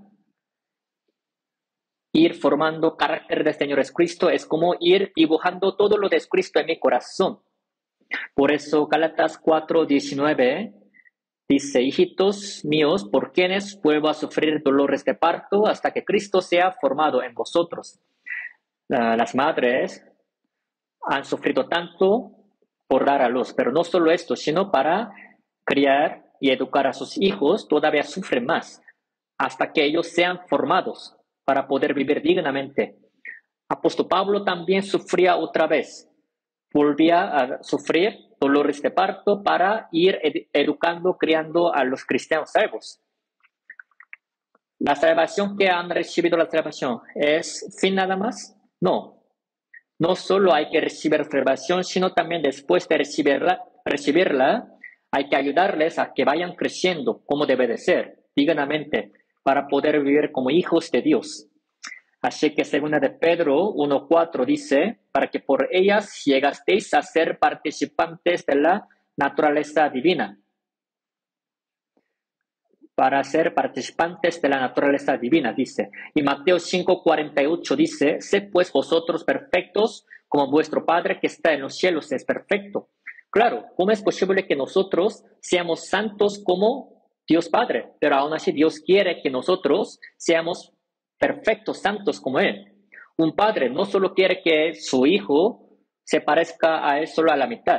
ir formando carácter del Señor Jesucristo es como ir dibujando todo lo de Jesucristo en mi corazón. Por eso Gálatas cuatro diecinueve dice, hijitos míos, por quienes vuelvo a sufrir dolores de parto hasta que Cristo sea formado en vosotros. Uh, las madres han sufrido tanto por dar a luz, pero no solo esto, sino para criar y educar a sus hijos, todavía sufren más, hasta que ellos sean formados para poder vivir dignamente. Apóstol Pablo también sufría otra vez, volvía a sufrir dolores de parto para ir ed- educando, criando a los cristianos salvos. ¿La salvación que han recibido la salvación es fin nada más? No. No solo hay que recibir salvación, sino también después de recibirla, recibirla, hay que ayudarles a que vayan creciendo como debe de ser, dignamente, para poder vivir como hijos de Dios. Así que segunda de Pedro uno cuatro dice, para que por ellas llegasteis a ser participantes de la naturaleza divina. Para ser participantes de la naturaleza divina, dice. Y Mateo cinco cuarenta y ocho dice, sed pues vosotros perfectos, como vuestro Padre que está en los cielos es perfecto. Claro, ¿cómo es posible que nosotros seamos santos como Dios Padre? Pero aún así Dios quiere que nosotros seamos perfectos, santos como Él. Un padre no solo quiere que su hijo se parezca a Él solo a la mitad.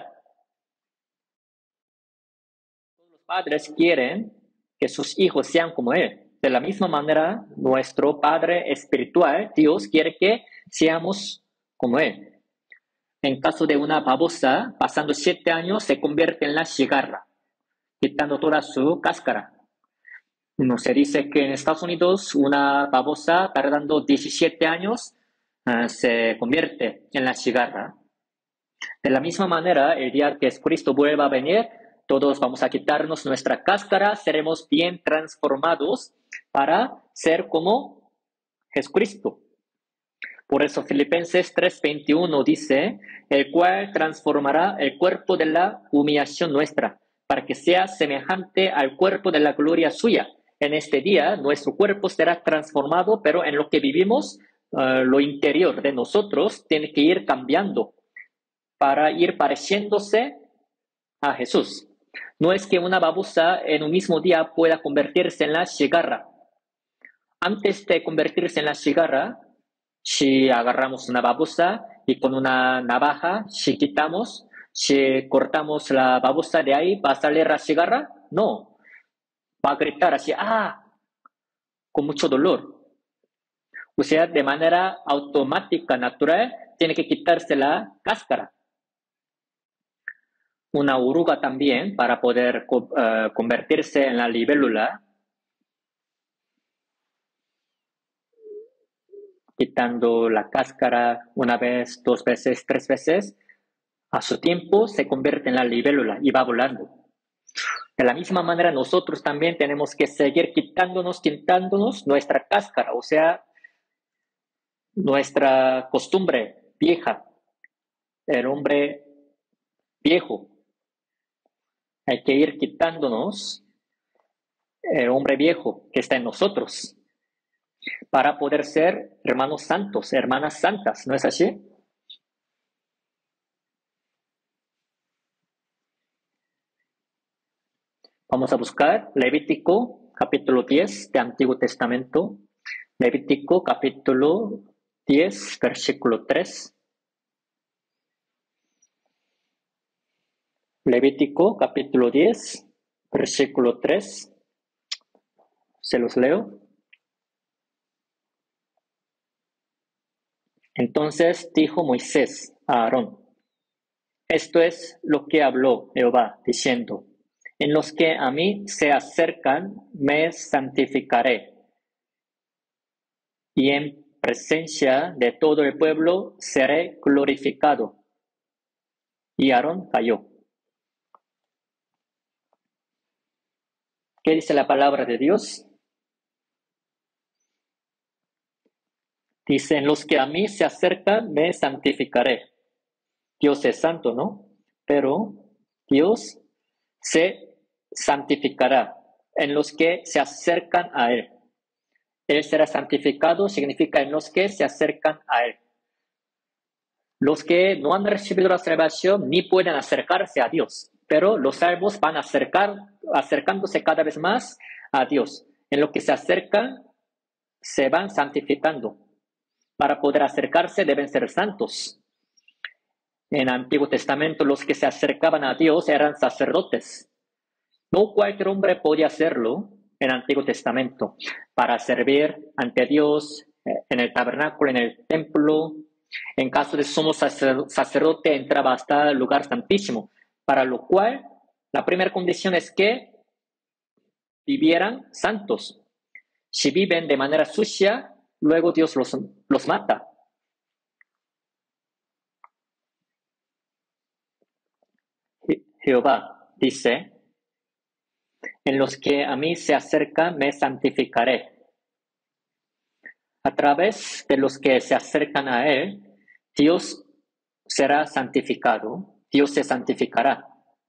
Todos los padres quieren que sus hijos sean como Él. De la misma manera, nuestro Padre espiritual, Dios, quiere que seamos como Él. En caso de una babosa, pasando siete años, se convierte en la cigarra, quitando toda su cáscara. No se dice que en Estados Unidos una babosa, tardando diecisiete años, uh, se convierte en la cigarra. De la misma manera, el día que Cristo vuelva a venir, todos vamos a quitarnos nuestra cáscara, seremos bien transformados para ser como Jesucristo. Por eso Filipenses tres veintiuno dice, el cual transformará el cuerpo de la humillación nuestra, para que sea semejante al cuerpo de la gloria suya. En este día nuestro cuerpo será transformado, pero en lo que vivimos, uh, lo interior de nosotros tiene que ir cambiando para ir pareciéndose a Jesús. No es que una babosa en un mismo día pueda convertirse en la cigarra. Antes de convertirse en la cigarra, si agarramos una babosa y con una navaja, si quitamos, si cortamos la babosa de ahí, ¿va a salir la cigarra? No. Va a gritar así, ¡ah! Con mucho dolor. O sea, de manera automática, natural, tiene que quitarse la cáscara. Una oruga también, para poder uh, convertirse en la libélula, quitando la cáscara una vez, dos veces, tres veces, a su tiempo se convierte en la libélula y va volando. De la misma manera, nosotros también tenemos que seguir quitándonos, quitándonos nuestra cáscara, o sea, nuestra costumbre vieja, el hombre viejo. Hay que ir quitándonos el hombre viejo que está en nosotros para poder ser hermanos santos, hermanas santas, ¿no es así? Vamos a buscar Levítico capítulo diez de Antiguo Testamento. Levítico capítulo diez, versículo tres. Levítico capítulo diez, versículo tres. Se los leo. Entonces dijo Moisés a Aarón: esto es lo que habló Jehová, diciendo: en los que a mí se acercan, me santificaré, y en presencia de todo el pueblo seré glorificado. Y Aarón cayó. ¿Qué dice la palabra de Dios? Dice: en los que a mí se acercan, me santificaré. Dios es santo, ¿no? Pero Dios se santificará en los que se acercan a Él. Él será santificado significa en los que se acercan a Él. Los que no han recibido la salvación ni pueden acercarse a Dios, pero los salvos van a acercar, acercándose cada vez más a Dios. En lo que se acercan, se van santificando. Para poder acercarse deben ser santos. En el Antiguo Testamento los que se acercaban a Dios eran sacerdotes. No cualquier hombre podía hacerlo en el Antiguo Testamento para servir ante Dios en el tabernáculo, en el templo. En caso de sumo sacerdote entraba hasta el lugar santísimo, para lo cual la primera condición es que vivieran santos. Si viven de manera sucia, luego Dios los, los mata. Jehová dice: en los que a mí se acercan, me santificaré. A través de los que se acercan a Él, Dios será santificado, Dios se santificará.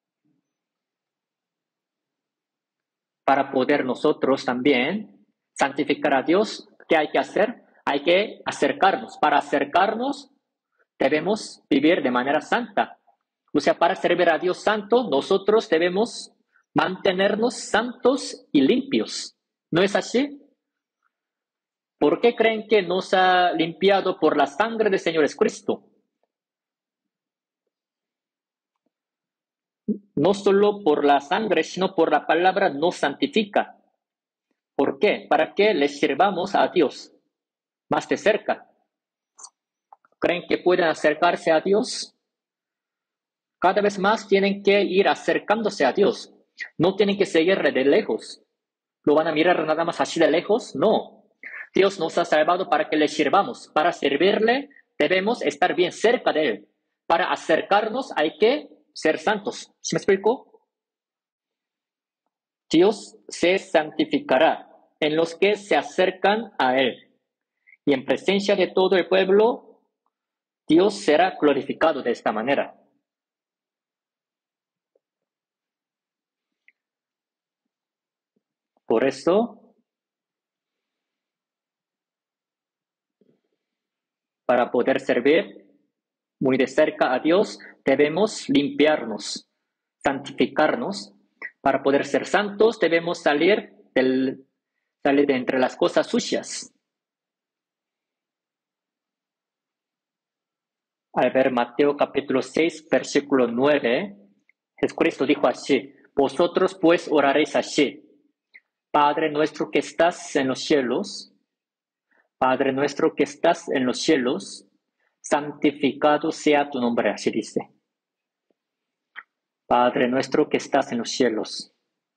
Para poder nosotros también santificar a Dios, ¿qué hay que hacer? Hay que acercarnos. Para acercarnos, debemos vivir de manera santa. O sea, para servir a Dios santo, nosotros debemos mantenernos santos y limpios. ¿No es así? ¿Por qué creen que nos ha limpiado por la sangre del Señor Jesucristo? No solo por la sangre, sino por la palabra nos santifica. ¿Por qué? Para que le sirvamos a Dios más de cerca. ¿Creen que pueden acercarse a Dios? Cada vez más tienen que ir acercándose a Dios. No tienen que seguirle de lejos. ¿Lo van a mirar nada más así de lejos? No. Dios nos ha salvado para que le sirvamos. Para servirle debemos estar bien cerca de Él. Para acercarnos hay que ser santos. ¿Sí me explico? Dios se santificará en los que se acercan a Él. Y en presencia de todo el pueblo, Dios será glorificado de esta manera. Por eso, para poder servir muy de cerca a Dios, debemos limpiarnos, santificarnos. Para poder ser santos, debemos salir, del, salir de entre las cosas sucias. Al ver Mateo capítulo seis, versículo nueve, Jesucristo dijo así: vosotros pues oraréis así: Padre nuestro que estás en los cielos, Padre nuestro que estás en los cielos, santificado sea tu nombre, así dice. Padre nuestro que estás en los cielos.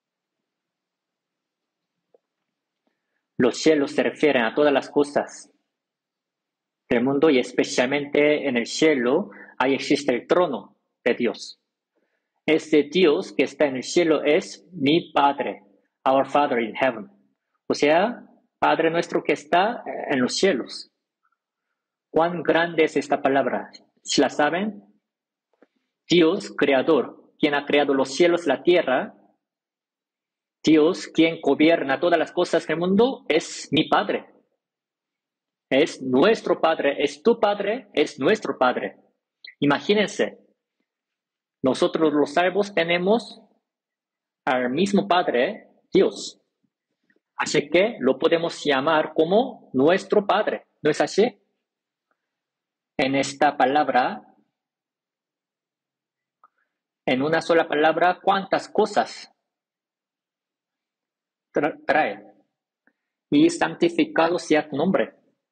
Los cielos se refieren a todas las cosas del mundo y especialmente en el cielo, ahí existe el trono de Dios. Este Dios que está en el cielo es mi Padre, our Father in heaven. O sea, Padre nuestro que está en los cielos. ¿Cuán grande es esta palabra? ¿Si la saben? Dios, creador, quien ha creado los cielos, la tierra. Dios, quien gobierna todas las cosas del mundo, es mi Padre. Es nuestro Padre, es tu Padre, es nuestro Padre. Imagínense, nosotros los salvos tenemos al mismo Padre, Dios. Así que lo podemos llamar como nuestro Padre, ¿no es así? En esta palabra, en una sola palabra, ¿cuántas cosas tra- trae? Y santificado sea tu nombre.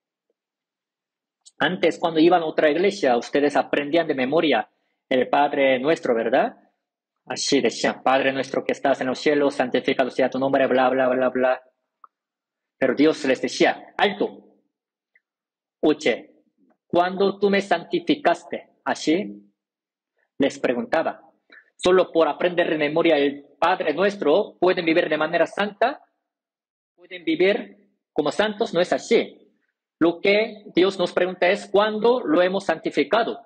Antes, cuando iban a otra iglesia, ustedes aprendían de memoria el Padre Nuestro, ¿verdad? Así decían, Padre Nuestro que estás en los cielos, santificado sea tu nombre, bla, bla, bla, bla. Pero Dios les decía, alto, oye, ¿cuándo tú me santificaste? Así les preguntaba. Solo por aprender de memoria el Padre Nuestro, ¿pueden vivir de manera santa? ¿Pueden vivir como santos? No es así. Lo que Dios nos pregunta es, ¿cuándo lo hemos santificado?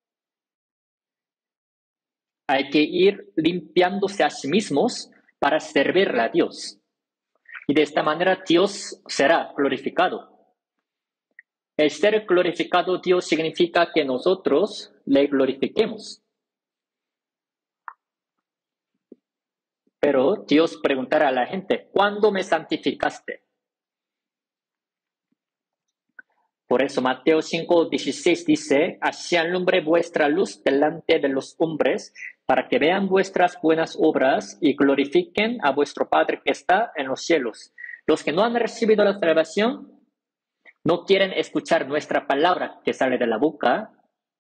Hay que ir limpiándose a sí mismos para servirle a Dios. Y de esta manera Dios será glorificado. El ser glorificado Dios significa que nosotros le glorifiquemos. Pero Dios preguntará a la gente, ¿cuándo me santificaste? Por eso Mateo cinco dieciséis dice, así alumbre vuestra luz delante de los hombres, para que vean vuestras buenas obras y glorifiquen a vuestro Padre que está en los cielos. Los que no han recibido la salvación no quieren escuchar nuestra palabra que sale de la boca,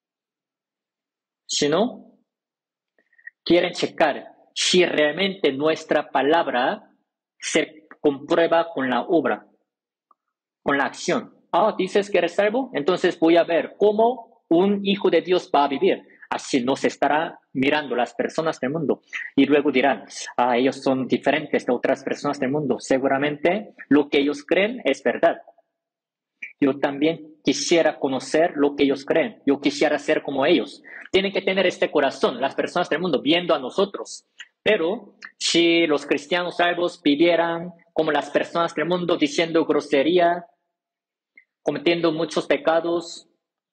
sino quieren checar si realmente nuestra palabra se comprueba con la obra, con la acción. Ah, dices que eres salvo, entonces voy a ver cómo un hijo de Dios va a vivir. Así nos estará mirando las personas del mundo. Y luego dirán, ah, ellos son diferentes de otras personas del mundo. Seguramente lo que ellos creen es verdad. Yo también quisiera conocer lo que ellos creen. Yo quisiera ser como ellos. Tienen que tener este corazón, las personas del mundo, viendo a nosotros. Pero si los cristianos salvos vivieran como las personas del mundo, diciendo grosería, cometiendo muchos pecados,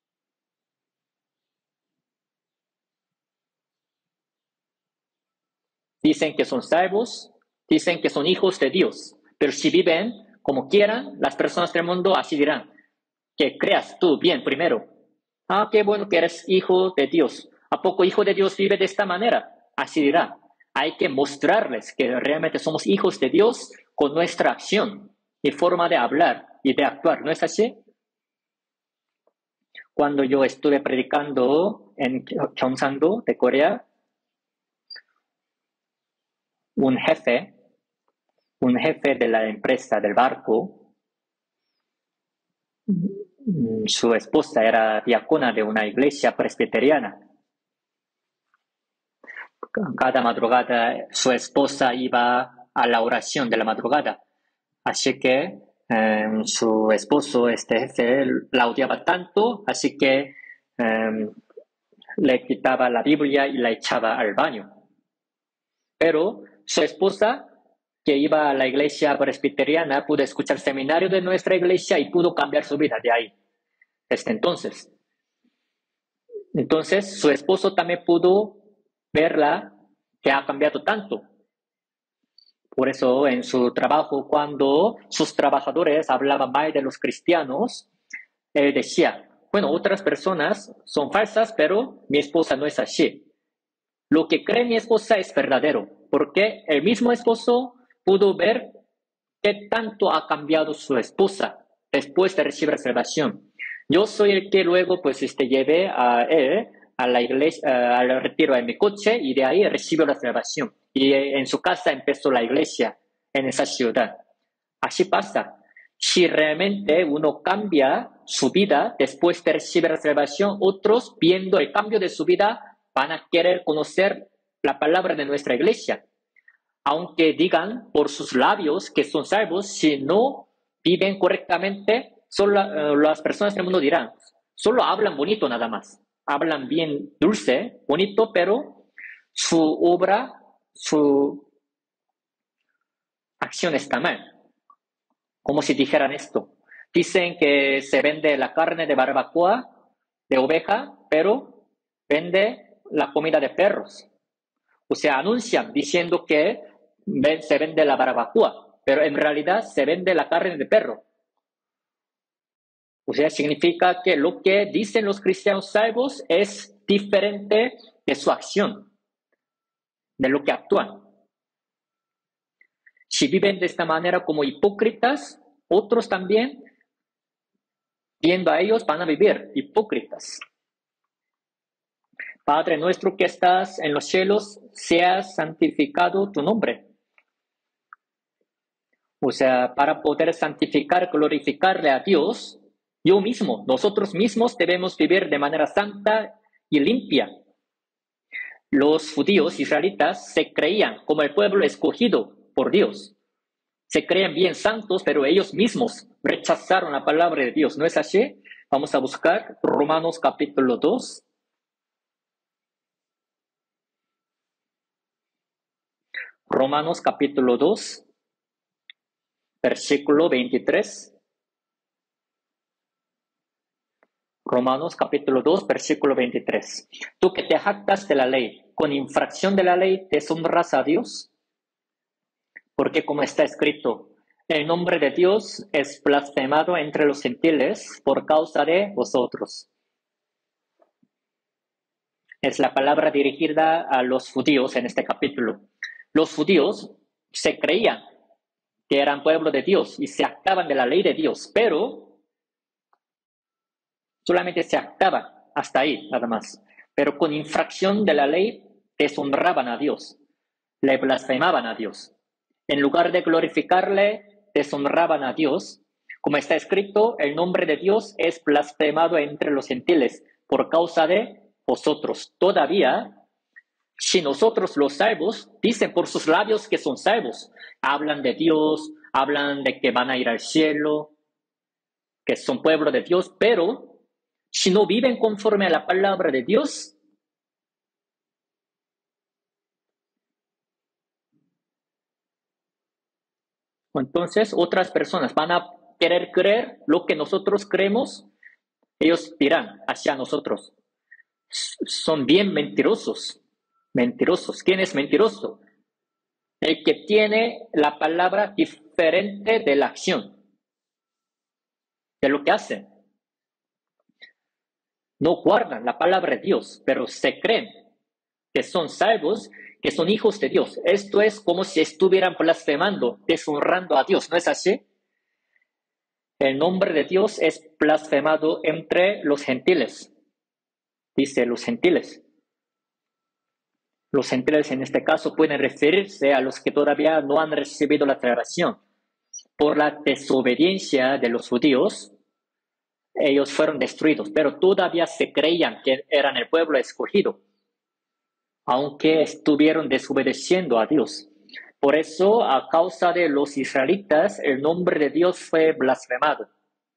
dicen que son salvos, dicen que son hijos de Dios. Pero si viven como quieran, las personas del mundo así dirán, que creas tú bien primero. Ah, qué bueno que eres hijo de Dios. ¿A poco hijo de Dios vive de esta manera? Así dirá. Hay que mostrarles que realmente somos hijos de Dios con nuestra acción y forma de hablar y de actuar. ¿No es así? Cuando yo estuve predicando en Gyeongsang-do de Corea, un jefe, un jefe de la empresa del barco, su esposa era diácona de una iglesia presbiteriana. Cada madrugada su esposa iba a la oración de la madrugada. Así que eh, su esposo, este jefe, la odiaba tanto, así que eh, le quitaba la Biblia y la echaba al baño. Pero su esposa, que iba a la iglesia presbiteriana, pudo escuchar el seminario de nuestra iglesia y pudo cambiar su vida de ahí, desde entonces. Entonces, su esposo también pudo verla que ha cambiado tanto. Por eso, en su trabajo, cuando sus trabajadores hablaban mal de los cristianos, él decía, bueno, otras personas son falsas, pero mi esposa no es así. Lo que cree mi esposa es verdadero, porque el mismo esposo pudo ver qué tanto ha cambiado su esposa después de recibir salvación. Yo soy el que luego pues este, llevé a él a la iglesia, al retiro en mi coche y de ahí recibió la salvación. Y en su casa empezó la iglesia en esa ciudad. Así pasa. Si realmente uno cambia su vida después de recibir la salvación, otros viendo el cambio de su vida van a querer conocer la palabra de nuestra iglesia. Aunque digan por sus labios que son salvos, si no viven correctamente, solo uh, las personas del mundo dirán, solo hablan bonito nada más. Hablan bien dulce, bonito, pero su obra, su acción está mal. Como si dijeran esto. Dicen que se vende la carne de barbacoa, de oveja, pero vende la comida de perros. O sea, anuncian diciendo que se vende la barbacoa, pero en realidad se vende la carne de perro. O sea, significa que lo que dicen los cristianos salvos es diferente de su acción, de lo que actúan. Si viven de esta manera como hipócritas, otros también, viendo a ellos, van a vivir hipócritas. Padre nuestro que estás en los cielos, sea santificado tu nombre. O sea, para poder santificar, glorificarle a Dios, yo mismo, nosotros mismos debemos vivir de manera santa y limpia. Los judíos israelitas se creían como el pueblo escogido por Dios. Se creían bien santos, pero ellos mismos rechazaron la palabra de Dios. ¿No es así? Vamos a buscar Romanos capítulo dos. Romanos capítulo dos, versículo veintitrés. Romanos capítulo dos, versículo veintitrés. Tú que te jactas de la ley, con infracción de la ley, ¿deshonras a Dios? Porque como está escrito, el nombre de Dios es blasfemado entre los gentiles por causa de vosotros. Es la palabra dirigida a los judíos en este capítulo. Los judíos se creían que eran pueblo de Dios y se jactaban de la ley de Dios, pero solamente se jactaban hasta ahí, nada más. Pero con infracción de la ley deshonraban a Dios, le blasfemaban a Dios. En lugar de glorificarle, deshonraban a Dios. Como está escrito, el nombre de Dios es blasfemado entre los gentiles por causa de vosotros. Todavía, si nosotros los salvos, dicen por sus labios que son salvos, hablan de Dios, hablan de que van a ir al cielo, que son pueblo de Dios, pero si no viven conforme a la palabra de Dios, entonces otras personas van a querer creer lo que nosotros creemos. Ellos dirán hacia nosotros, son bien mentirosos, mentirosos. ¿Quién es mentiroso? El que tiene la palabra diferente de la acción, de lo que hacen. No guardan la palabra de Dios, pero se creen que son salvos, que son hijos de Dios. Esto es como si estuvieran blasfemando, deshonrando a Dios, ¿no es así? El nombre de Dios es blasfemado entre los gentiles. Dice los gentiles. Los gentiles en este caso pueden referirse a los que todavía no han recibido la salvación. Por la desobediencia de los judíos, ellos fueron destruidos, pero todavía se creían que eran el pueblo escogido, aunque estuvieron desobedeciendo a Dios. Por eso, a causa de los israelitas, el nombre de Dios fue blasfemado.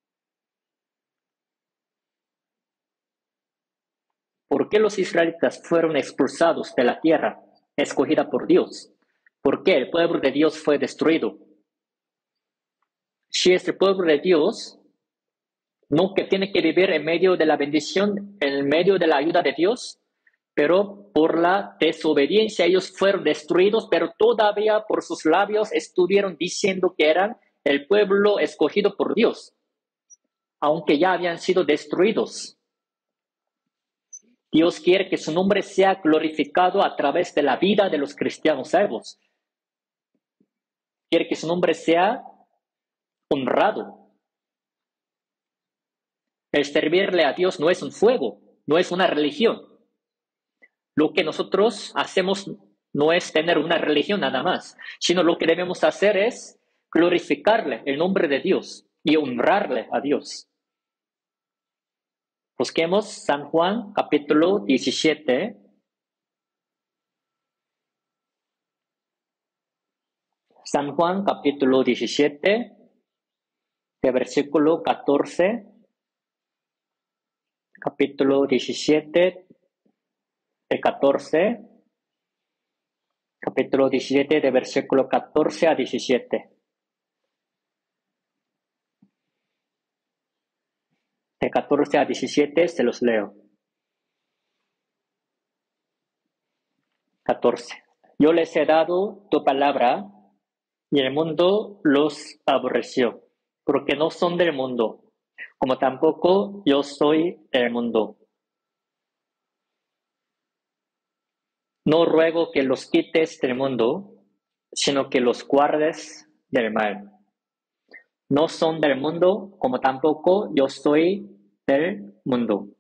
¿Por qué los israelitas fueron expulsados de la tierra escogida por Dios? ¿Por qué el pueblo de Dios fue destruido? Si es el pueblo de Dios, no que tiene que vivir en medio de la bendición, en medio de la ayuda de Dios, pero por la desobediencia ellos fueron destruidos, pero todavía por sus labios estuvieron diciendo que eran el pueblo escogido por Dios, aunque ya habían sido destruidos. Dios quiere que su nombre sea glorificado a través de la vida de los cristianos salvos. Quiere que su nombre sea honrado. El servirle a Dios no es un fuego, no es una religión. Lo que nosotros hacemos no es tener una religión nada más, sino lo que debemos hacer es glorificarle el nombre de Dios y honrarle a Dios. Busquemos San Juan capítulo diecisiete. San Juan capítulo diecisiete, de versículo catorce. Capítulo diecisiete, de catorce. Capítulo diecisiete, de versículo catorce a diecisiete. De catorce a diecisiete se los leo. catorce. Yo les he dado tu palabra y el mundo los aborreció, porque no son del mundo, como tampoco yo soy del mundo. No ruego que los quites del mundo, sino que los guardes del mal. No son del mundo, como tampoco yo soy del mundo.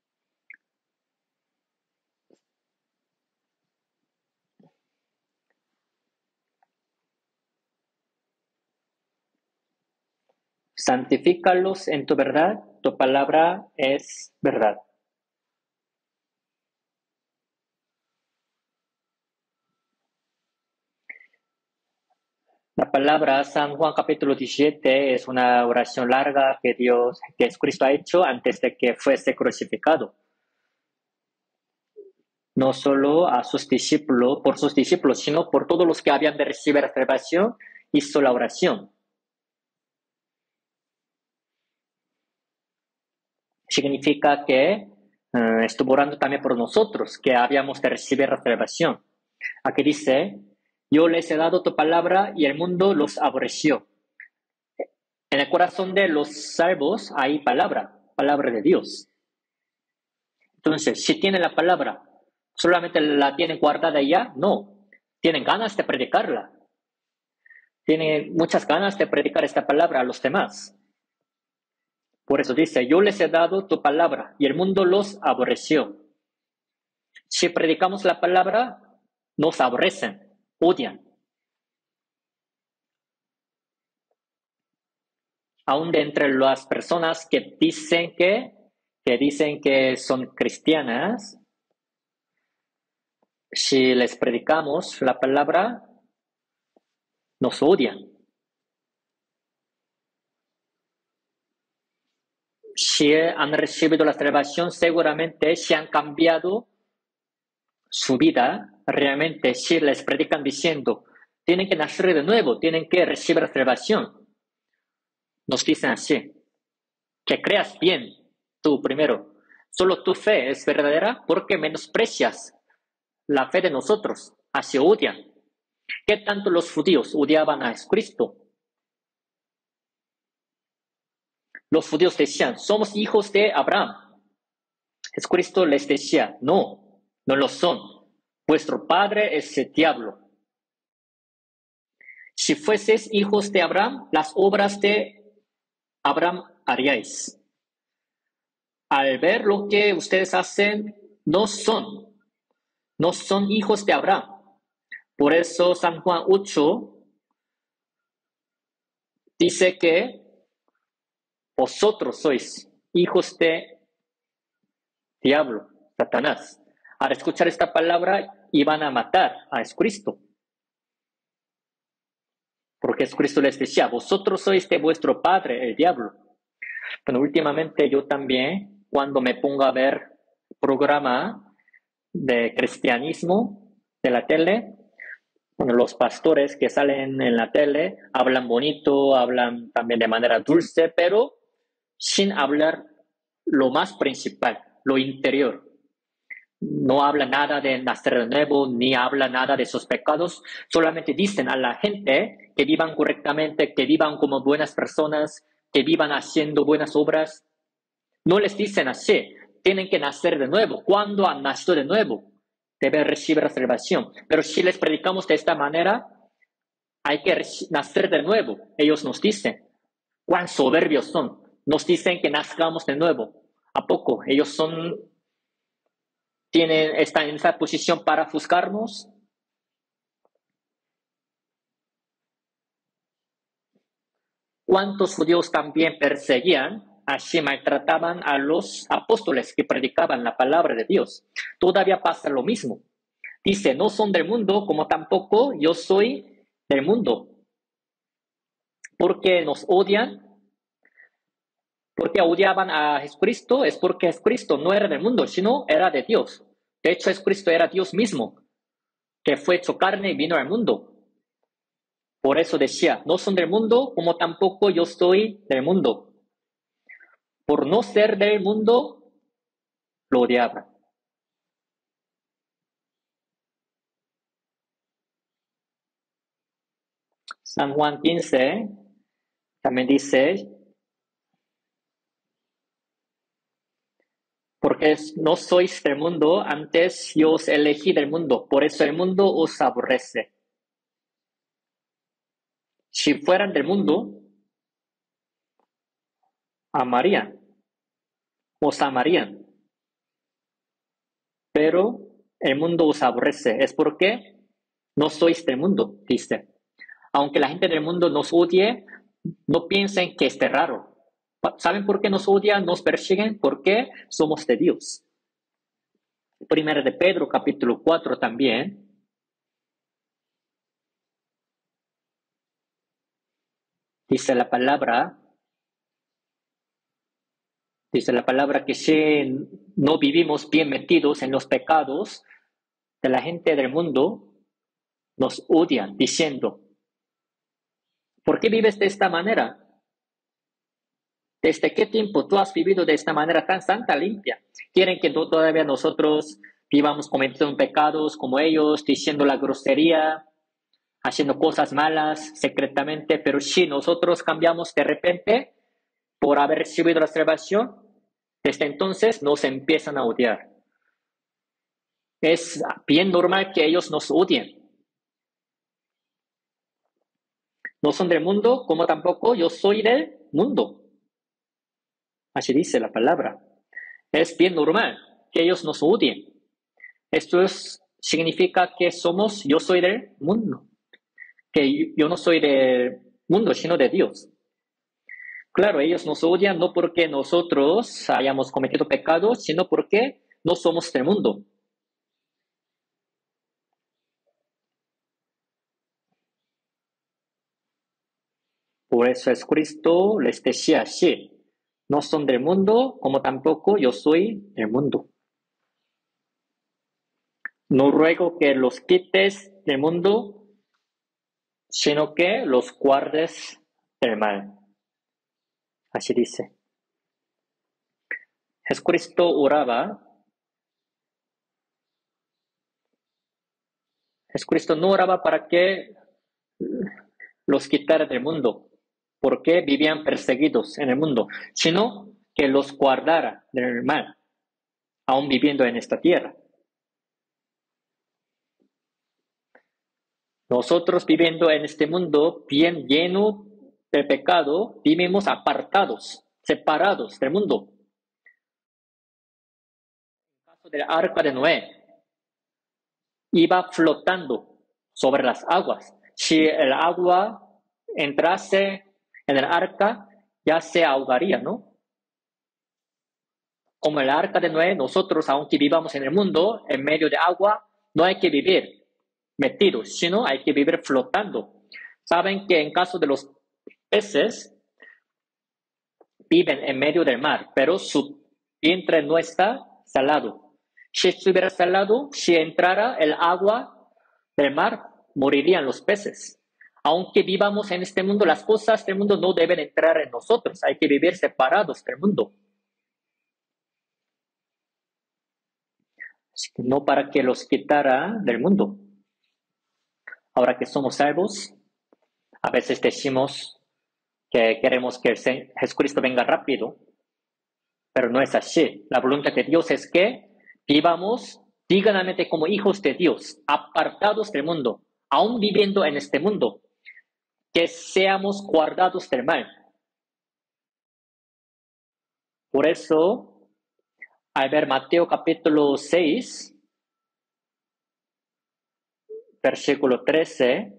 Santifícalos en tu verdad, tu palabra es verdad. La palabra San Juan capítulo diecisiete es una oración larga que Dios, que Jesucristo ha hecho antes de que fuese crucificado. No solo a sus discípulos, por sus discípulos, sino por todos los que habían de recibir la salvación, hizo la oración. Significa que uh, estuvo orando también por nosotros, que habíamos de recibir la salvación. Aquí dice, yo les he dado tu palabra y el mundo los aborreció. En el corazón de los salvos hay palabra, palabra de Dios. Entonces, si tienen la palabra, ¿solamente la tienen guardada ya? No, tienen ganas de predicarla. Tienen muchas ganas de predicar esta palabra a los demás. Por eso dice, yo les he dado tu palabra y el mundo los aborreció. Si predicamos la palabra, nos aborrecen, odian. Aún de entre las personas que dicen que, que dicen que son cristianas, si les predicamos la palabra, nos odian. Si han recibido la salvación, seguramente si han cambiado su vida, realmente si les predican diciendo, tienen que nacer de nuevo, tienen que recibir la salvación. Nos dicen así, que creas bien tú primero. Solo tu fe es verdadera porque menosprecias la fe de nosotros. Así odian. ¿Qué tanto los judíos odiaban a Jesucristo? Los judíos decían, somos hijos de Abraham. Jesucristo les decía, no, no lo son. Vuestro padre es el diablo. Si fueseis hijos de Abraham, las obras de Abraham haríais. Al ver lo que ustedes hacen, no son, no son hijos de Abraham. Por eso San Juan ocho dice que vosotros sois hijos de diablo, Satanás. Al escuchar esta palabra, iban a matar a Jesucristo. Porque Jesucristo les decía, vosotros sois de vuestro padre, el diablo. Bueno, últimamente yo también, cuando me pongo a ver programa de cristianismo de la tele, bueno, los pastores que salen en la tele hablan bonito, hablan también de manera dulce, pero sin hablar lo más principal, lo interior. No habla nada de nacer de nuevo, ni habla nada de sus pecados, solamente dicen a la gente que vivan correctamente, que vivan como buenas personas, que vivan haciendo buenas obras. No les dicen así, tienen que nacer de nuevo. ¿Cuándo han nacido de nuevo? Deben recibir la salvación. Pero si les predicamos de esta manera, hay que nacer de nuevo. Ellos nos dicen, cuán soberbios son. nos dicen que nazcamos de nuevo. ¿A poco? Ellos son, tienen, están en esa posición para juzgarnos. ¿Cuántos judíos también perseguían? Así maltrataban a los apóstoles que predicaban la palabra de Dios. Todavía pasa lo mismo. Dice, no son del mundo, como tampoco yo soy del mundo. Porque nos odian, porque odiaban a Jesucristo, es porque Jesucristo no era del mundo, sino era de Dios. De hecho, Jesucristo era Dios mismo, que fue hecho carne y vino al mundo. Por eso decía, no son del mundo, como tampoco yo soy del mundo. Por no ser del mundo, lo odiaban. San Juan quince también dice, porque no sois del mundo, antes yo os elegí del mundo, por eso el mundo os aborrece. Si fueran del mundo, amarían, os amarían, pero el mundo os aborrece. Es porque no sois del mundo, dice. Aunque la gente del mundo nos odie, no piensen que esté raro. ¿Saben por qué nos odian, nos persiguen? Porque somos de Dios. Primera de Pedro, capítulo cuatro también. Dice la palabra, dice la palabra que si no vivimos bien metidos en los pecados de la gente del mundo, nos odian diciendo, ¿por qué vives de esta manera? ¿Desde qué tiempo tú has vivido de esta manera tan santa, limpia? Quieren que todavía nosotros vivamos cometiendo pecados como ellos, diciendo la grosería, haciendo cosas malas secretamente, pero si nosotros cambiamos de repente por haber recibido la salvación, desde entonces nos empiezan a odiar. Es bien normal que ellos nos odien. No son del mundo, como tampoco yo soy del mundo. Así dice la palabra. Es bien normal que ellos nos odien. Esto es, significa que somos, yo soy del mundo. Que yo no soy del mundo, sino de Dios. Claro, ellos nos odian no porque nosotros hayamos cometido pecados, sino porque no somos del mundo. Por eso es Cristo les decía así, no son del mundo, como tampoco yo soy del mundo. No ruego que los quites del mundo, sino que los guardes del mal. Así dice. Jesucristo oraba. Jesucristo no oraba para que los quitara del mundo, porque vivían perseguidos en el mundo, sino que los guardara del mal, aún viviendo en esta tierra. Nosotros viviendo en este mundo bien lleno de pecado, vivimos apartados, separados del mundo. En el caso del arca de Noé, iba flotando sobre las aguas. Si el agua entrase en el arca, ya se ahogaría, ¿no? Como el arca de Noé, nosotros, aunque vivamos en el mundo, en medio de agua, no hay que vivir metidos, sino hay que vivir flotando. Saben que en caso de los peces, viven en medio del mar, pero su vientre no está salado. Si estuviera salado, si entrara el agua del mar, morirían los peces. Aunque vivamos en este mundo, las cosas del mundo no deben entrar en nosotros. Hay que vivir separados del mundo. Así que no para que los quitara del mundo. Ahora que somos salvos, a veces decimos que queremos que Jesucristo venga rápido, pero no es así. La voluntad de Dios es que vivamos dignamente como hijos de Dios, apartados del mundo, aún viviendo en este mundo, que seamos guardados del mal. Por eso, al ver Mateo capítulo seis, versículo trece,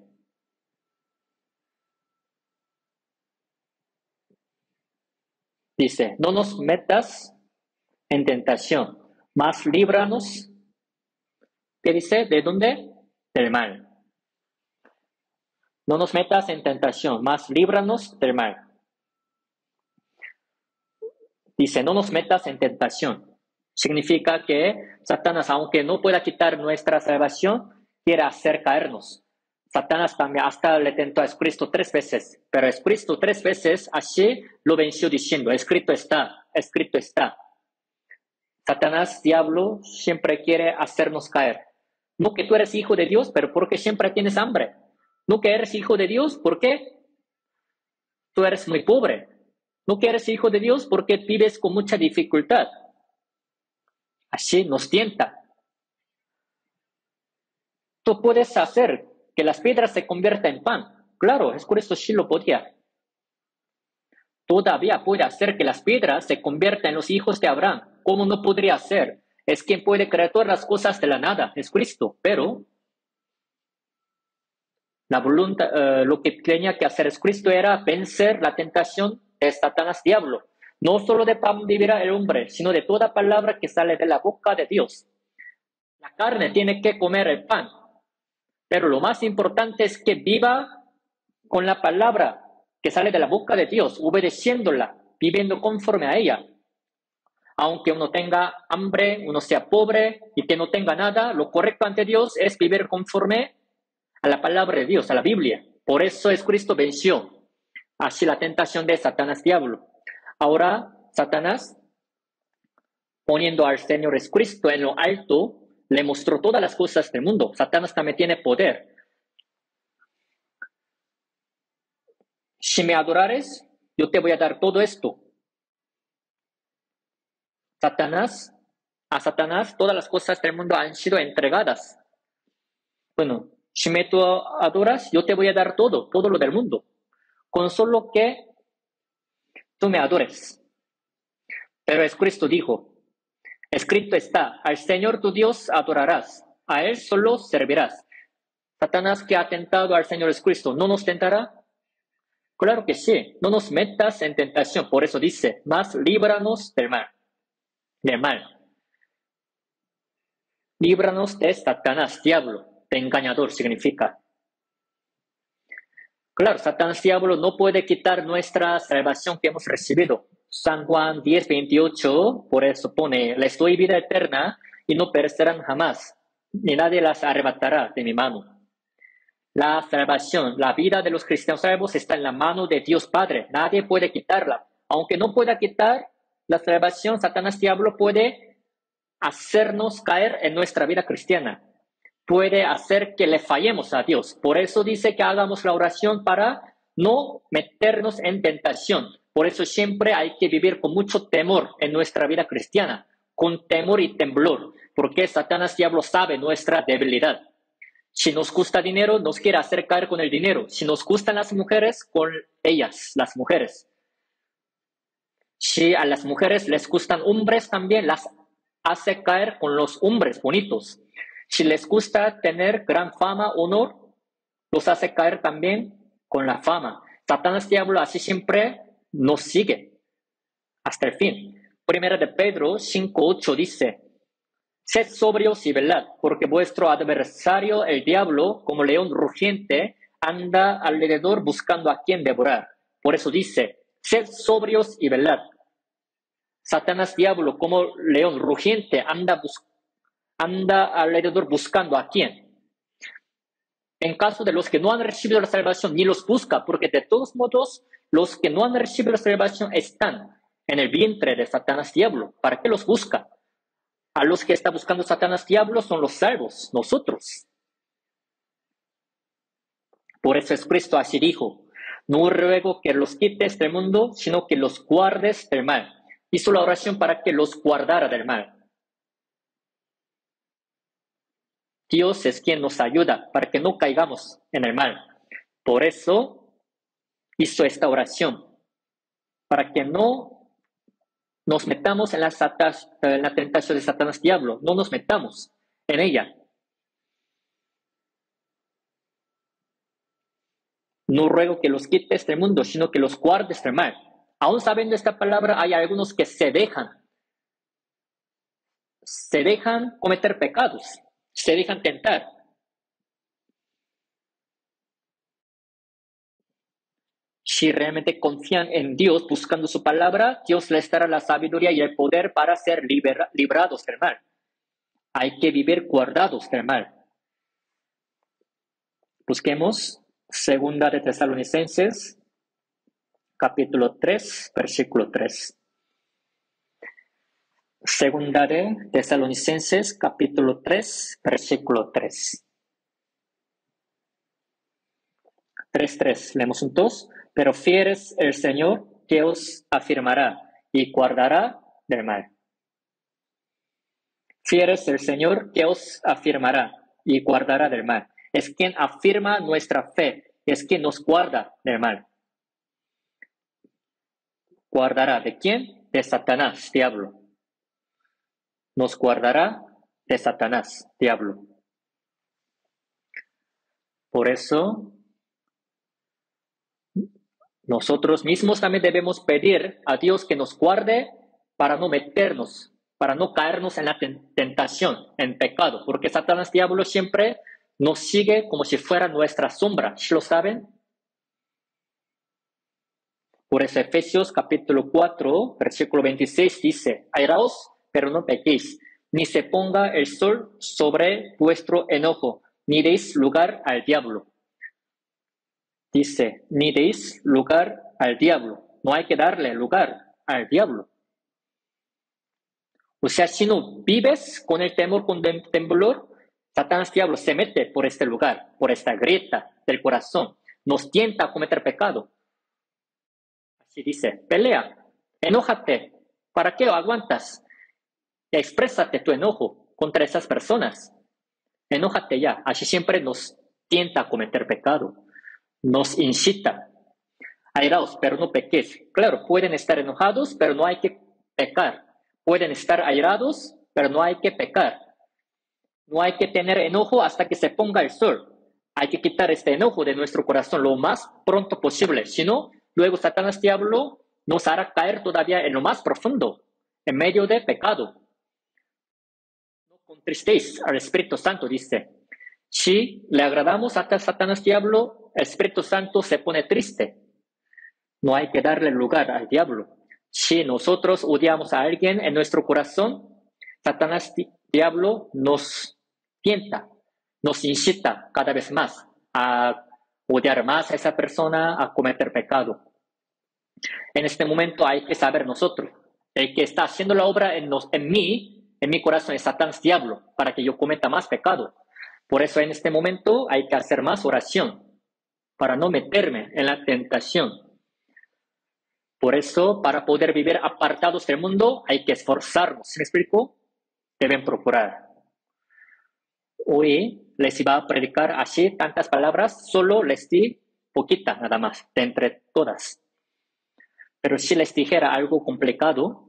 dice, no nos metas en tentación, mas líbranos, ¿qué dice? ¿De dónde? Del mal. No nos metas en tentación, mas líbranos del mal. Dice, no nos metas en tentación. Significa que Satanás, aunque no pueda quitar nuestra salvación, quiere hacer caernos. Satanás también hasta le tentó a Jesucristo tres veces, pero Jesucristo tres veces así lo venció diciendo, escrito está, escrito está. Satanás, diablo, siempre quiere hacernos caer. No que tú eres hijo de Dios, pero porque siempre tienes hambre. No que eres hijo de Dios, ¿por qué? Tú eres muy pobre. No que eres hijo de Dios porque vives con mucha dificultad. Así nos tienta. Tú puedes hacer que las piedras se conviertan en pan. Claro, Jesucristo sí lo podía. Todavía puede hacer que las piedras se conviertan en los hijos de Abraham. ¿Cómo no podría hacer? Es quien puede crear todas las cosas de la nada, es Cristo. Pero la voluntad, uh, lo que tenía que hacer es Cristo era vencer la tentación de Satanás diablo. No solo de pan vivirá el hombre, sino de toda palabra que sale de la boca de Dios. La carne tiene que comer el pan, pero lo más importante es que viva con la palabra que sale de la boca de Dios, obedeciéndola, viviendo conforme a ella. Aunque uno tenga hambre, uno sea pobre y que no tenga nada, lo correcto ante Dios es vivir conforme a la palabra de Dios, a la Biblia. Por eso es Cristo venció así la tentación de Satanás diablo. Ahora, Satanás, poniendo al Señor Jesucristo en lo alto, le mostró todas las cosas del mundo. Satanás también tiene poder. Si me adorares, yo te voy a dar todo esto. Satanás, a Satanás todas las cosas del mundo han sido entregadas. Bueno, si me tú adoras, yo te voy a dar todo, todo lo del mundo. Con solo que tú me adores. Pero Jesucristo dijo, escrito está, al Señor tu Dios adorarás, a Él solo servirás. Satanás que ha tentado al Señor Jesucristo, ¿no nos tentará? Claro que sí, no nos metas en tentación, por eso dice, mas líbranos del mal, del mal. Líbranos de Satanás, diablo, de engañador significa. Claro, Satanás, diablo, no puede quitar nuestra salvación que hemos recibido. San Juan diez, veintiocho, por eso pone, les doy vida eterna y no perecerán jamás, ni nadie las arrebatará de mi mano. La salvación, la vida de los cristianos salvos está en la mano de Dios Padre. Nadie puede quitarla. Aunque no pueda quitar la salvación, Satanás diablo puede hacernos caer en nuestra vida cristiana. Puede hacer que le fallemos a Dios. Por eso dice que hagamos la oración para no meternos en tentación. Por eso siempre hay que vivir con mucho temor en nuestra vida cristiana, con temor y temblor, porque Satanás diablo sabe nuestra debilidad. Si nos gusta dinero, nos quiere hacer caer con el dinero. Si nos gustan las mujeres, con ellas, las mujeres. Si a las mujeres les gustan hombres, también las hace caer con los hombres bonitos. Si les gusta tener gran fama, honor, los hace caer también con la fama. Satanás diablo así siempre nos sigue hasta el fin. Primera de Pedro cinco ocho dice, sed sobrios y velad, porque vuestro adversario, el diablo, como león rugiente, anda alrededor buscando a quien devorar. Por eso dice, sed sobrios y velad. Satanás diablo, como león rugiente, anda, bus anda alrededor buscando a quien. En caso de los que no han recibido la salvación, ni los busca, porque de todos modos, los que no han recibido la salvación están en el vientre de Satanás diablo. ¿Para qué los busca? A los que está buscando Satanás diablo son los salvos, nosotros. Por eso es Cristo así dijo, no ruego que los quites del mundo, sino que los guardes del mal. Hizo la oración para que los guardara del mal. Dios es quien nos ayuda para que no caigamos en el mal. Por eso hizo esta oración, para que no nos metamos en la, satas, en la tentación de Satanás diablo. No nos metamos en ella. No ruego que los quites del mundo, sino que los guardes del mal. Aún sabiendo esta palabra, hay algunos que se dejan. Se dejan cometer pecados. Se dejan tentar. Si realmente confían en Dios, buscando su palabra, Dios les dará la sabiduría y el poder para ser libera, librados del mal. Hay que vivir guardados del mal. Busquemos Segunda de Tesalonicenses, capítulo tres, versículo tres. Segunda de Tesalonicenses, capítulo tres, versículo tres. tres, tres, leemos juntos. Pero fiel es el Señor que os afirmará y guardará del mal. Fiel es el Señor que os afirmará y guardará del mal. Es quien afirma nuestra fe, es quien nos guarda del mal. ¿Guardará de quién? De Satanás, diablo. Nos guardará de Satanás, diablo. Por eso, nosotros mismos también debemos pedir a Dios que nos guarde para no meternos, para no caernos en la tentación, en pecado, porque Satanás, diablo, siempre nos sigue como si fuera nuestra sombra. ¿Lo saben? Por eso Efesios capítulo cuatro, versículo veintiséis dice, airaos, pero no pequéis, ni se ponga el sol sobre vuestro enojo, ni deis lugar al diablo. Dice, ni deis lugar al diablo. No hay que darle lugar al diablo. O sea, si no vives con el temor, con el temblor, Satanás diablo se mete por este lugar, por esta grieta del corazón. Nos tienta a cometer pecado. Así dice, pelea, enójate. ¿Para qué aguantas? Exprésate tu enojo contra esas personas. Enójate ya. Así siempre nos tienta a cometer pecado. Nos incita. Airaos, pero no pequéis. Claro, pueden estar enojados, pero no hay que pecar. Pueden estar airados, pero no hay que pecar. No hay que tener enojo hasta que se ponga el sol. Hay que quitar este enojo de nuestro corazón lo más pronto posible. Si no, luego Satanás diablo nos hará caer todavía en lo más profundo, en medio de pecado. No contristéis al Espíritu Santo, dice. Si le agradamos a Satanás diablo, el Espíritu Santo se pone triste. No hay que darle lugar al diablo. Si nosotros odiamos a alguien en nuestro corazón, Satanás diablo nos tienta, nos incita cada vez más a odiar más a esa persona, a cometer pecado. En este momento hay que saber nosotros, el que está haciendo la obra en, nos, en mí, en mi corazón es Satanás diablo, para que yo cometa más pecado. Por eso en este momento hay que hacer más oración, para no meterme en la tentación. Por eso, para poder vivir apartados del mundo, hay que esforzarnos. ¿Sí me explico? Deben procurar. Hoy les iba a predicar así tantas palabras, solo les di poquita nada más, de entre todas. Pero si les dijera algo complicado,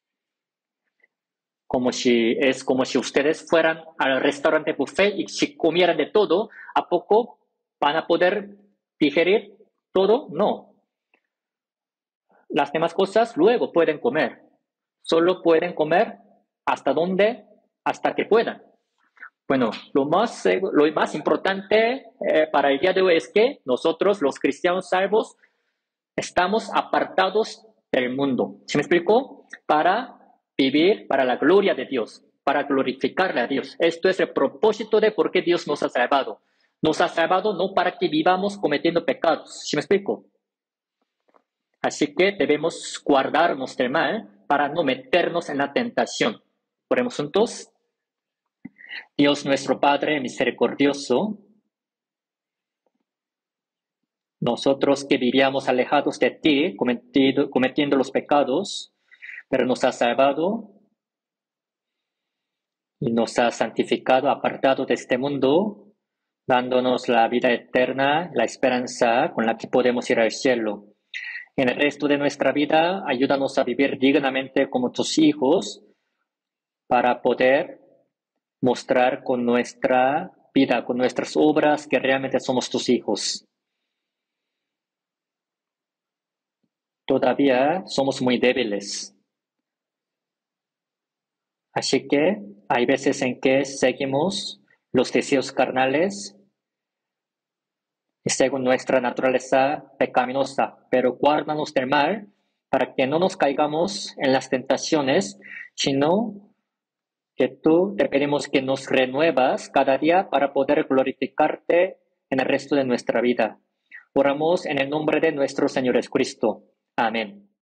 como si, es como si ustedes fueran al restaurante buffet y si comieran de todo, ¿a poco van a poder digerir todo? No. Las demás cosas luego pueden comer. Solo pueden comer hasta donde, hasta que puedan. Bueno, lo más, lo más importante eh, para el día de hoy es que nosotros, los cristianos salvos, estamos apartados del mundo. ¿Se me explicó? Para vivir para la gloria de Dios, para glorificarle a Dios. Esto es el propósito de por qué Dios nos ha salvado. Nos ha salvado no para que vivamos cometiendo pecados. ¿Se me explico? Así que debemos guardarnos del mal para no meternos en la tentación. Oremos juntos. Dios nuestro Padre misericordioso, nosotros que vivíamos alejados de ti, cometido, cometiendo los pecados, pero nos has salvado y nos has santificado, apartado de este mundo, dándonos la vida eterna, la esperanza con la que podemos ir al cielo. En el resto de nuestra vida, ayúdanos a vivir dignamente como tus hijos para poder mostrar con nuestra vida, con nuestras obras, que realmente somos tus hijos. Todavía somos muy débiles. Así que hay veces en que seguimos los deseos carnales y según nuestra naturaleza pecaminosa, pero guárdanos del mal para que no nos caigamos en las tentaciones, sino que tú te pedimos que nos renuevas cada día para poder glorificarte en el resto de nuestra vida. Oramos en el nombre de nuestro Señor Jesucristo. Amén.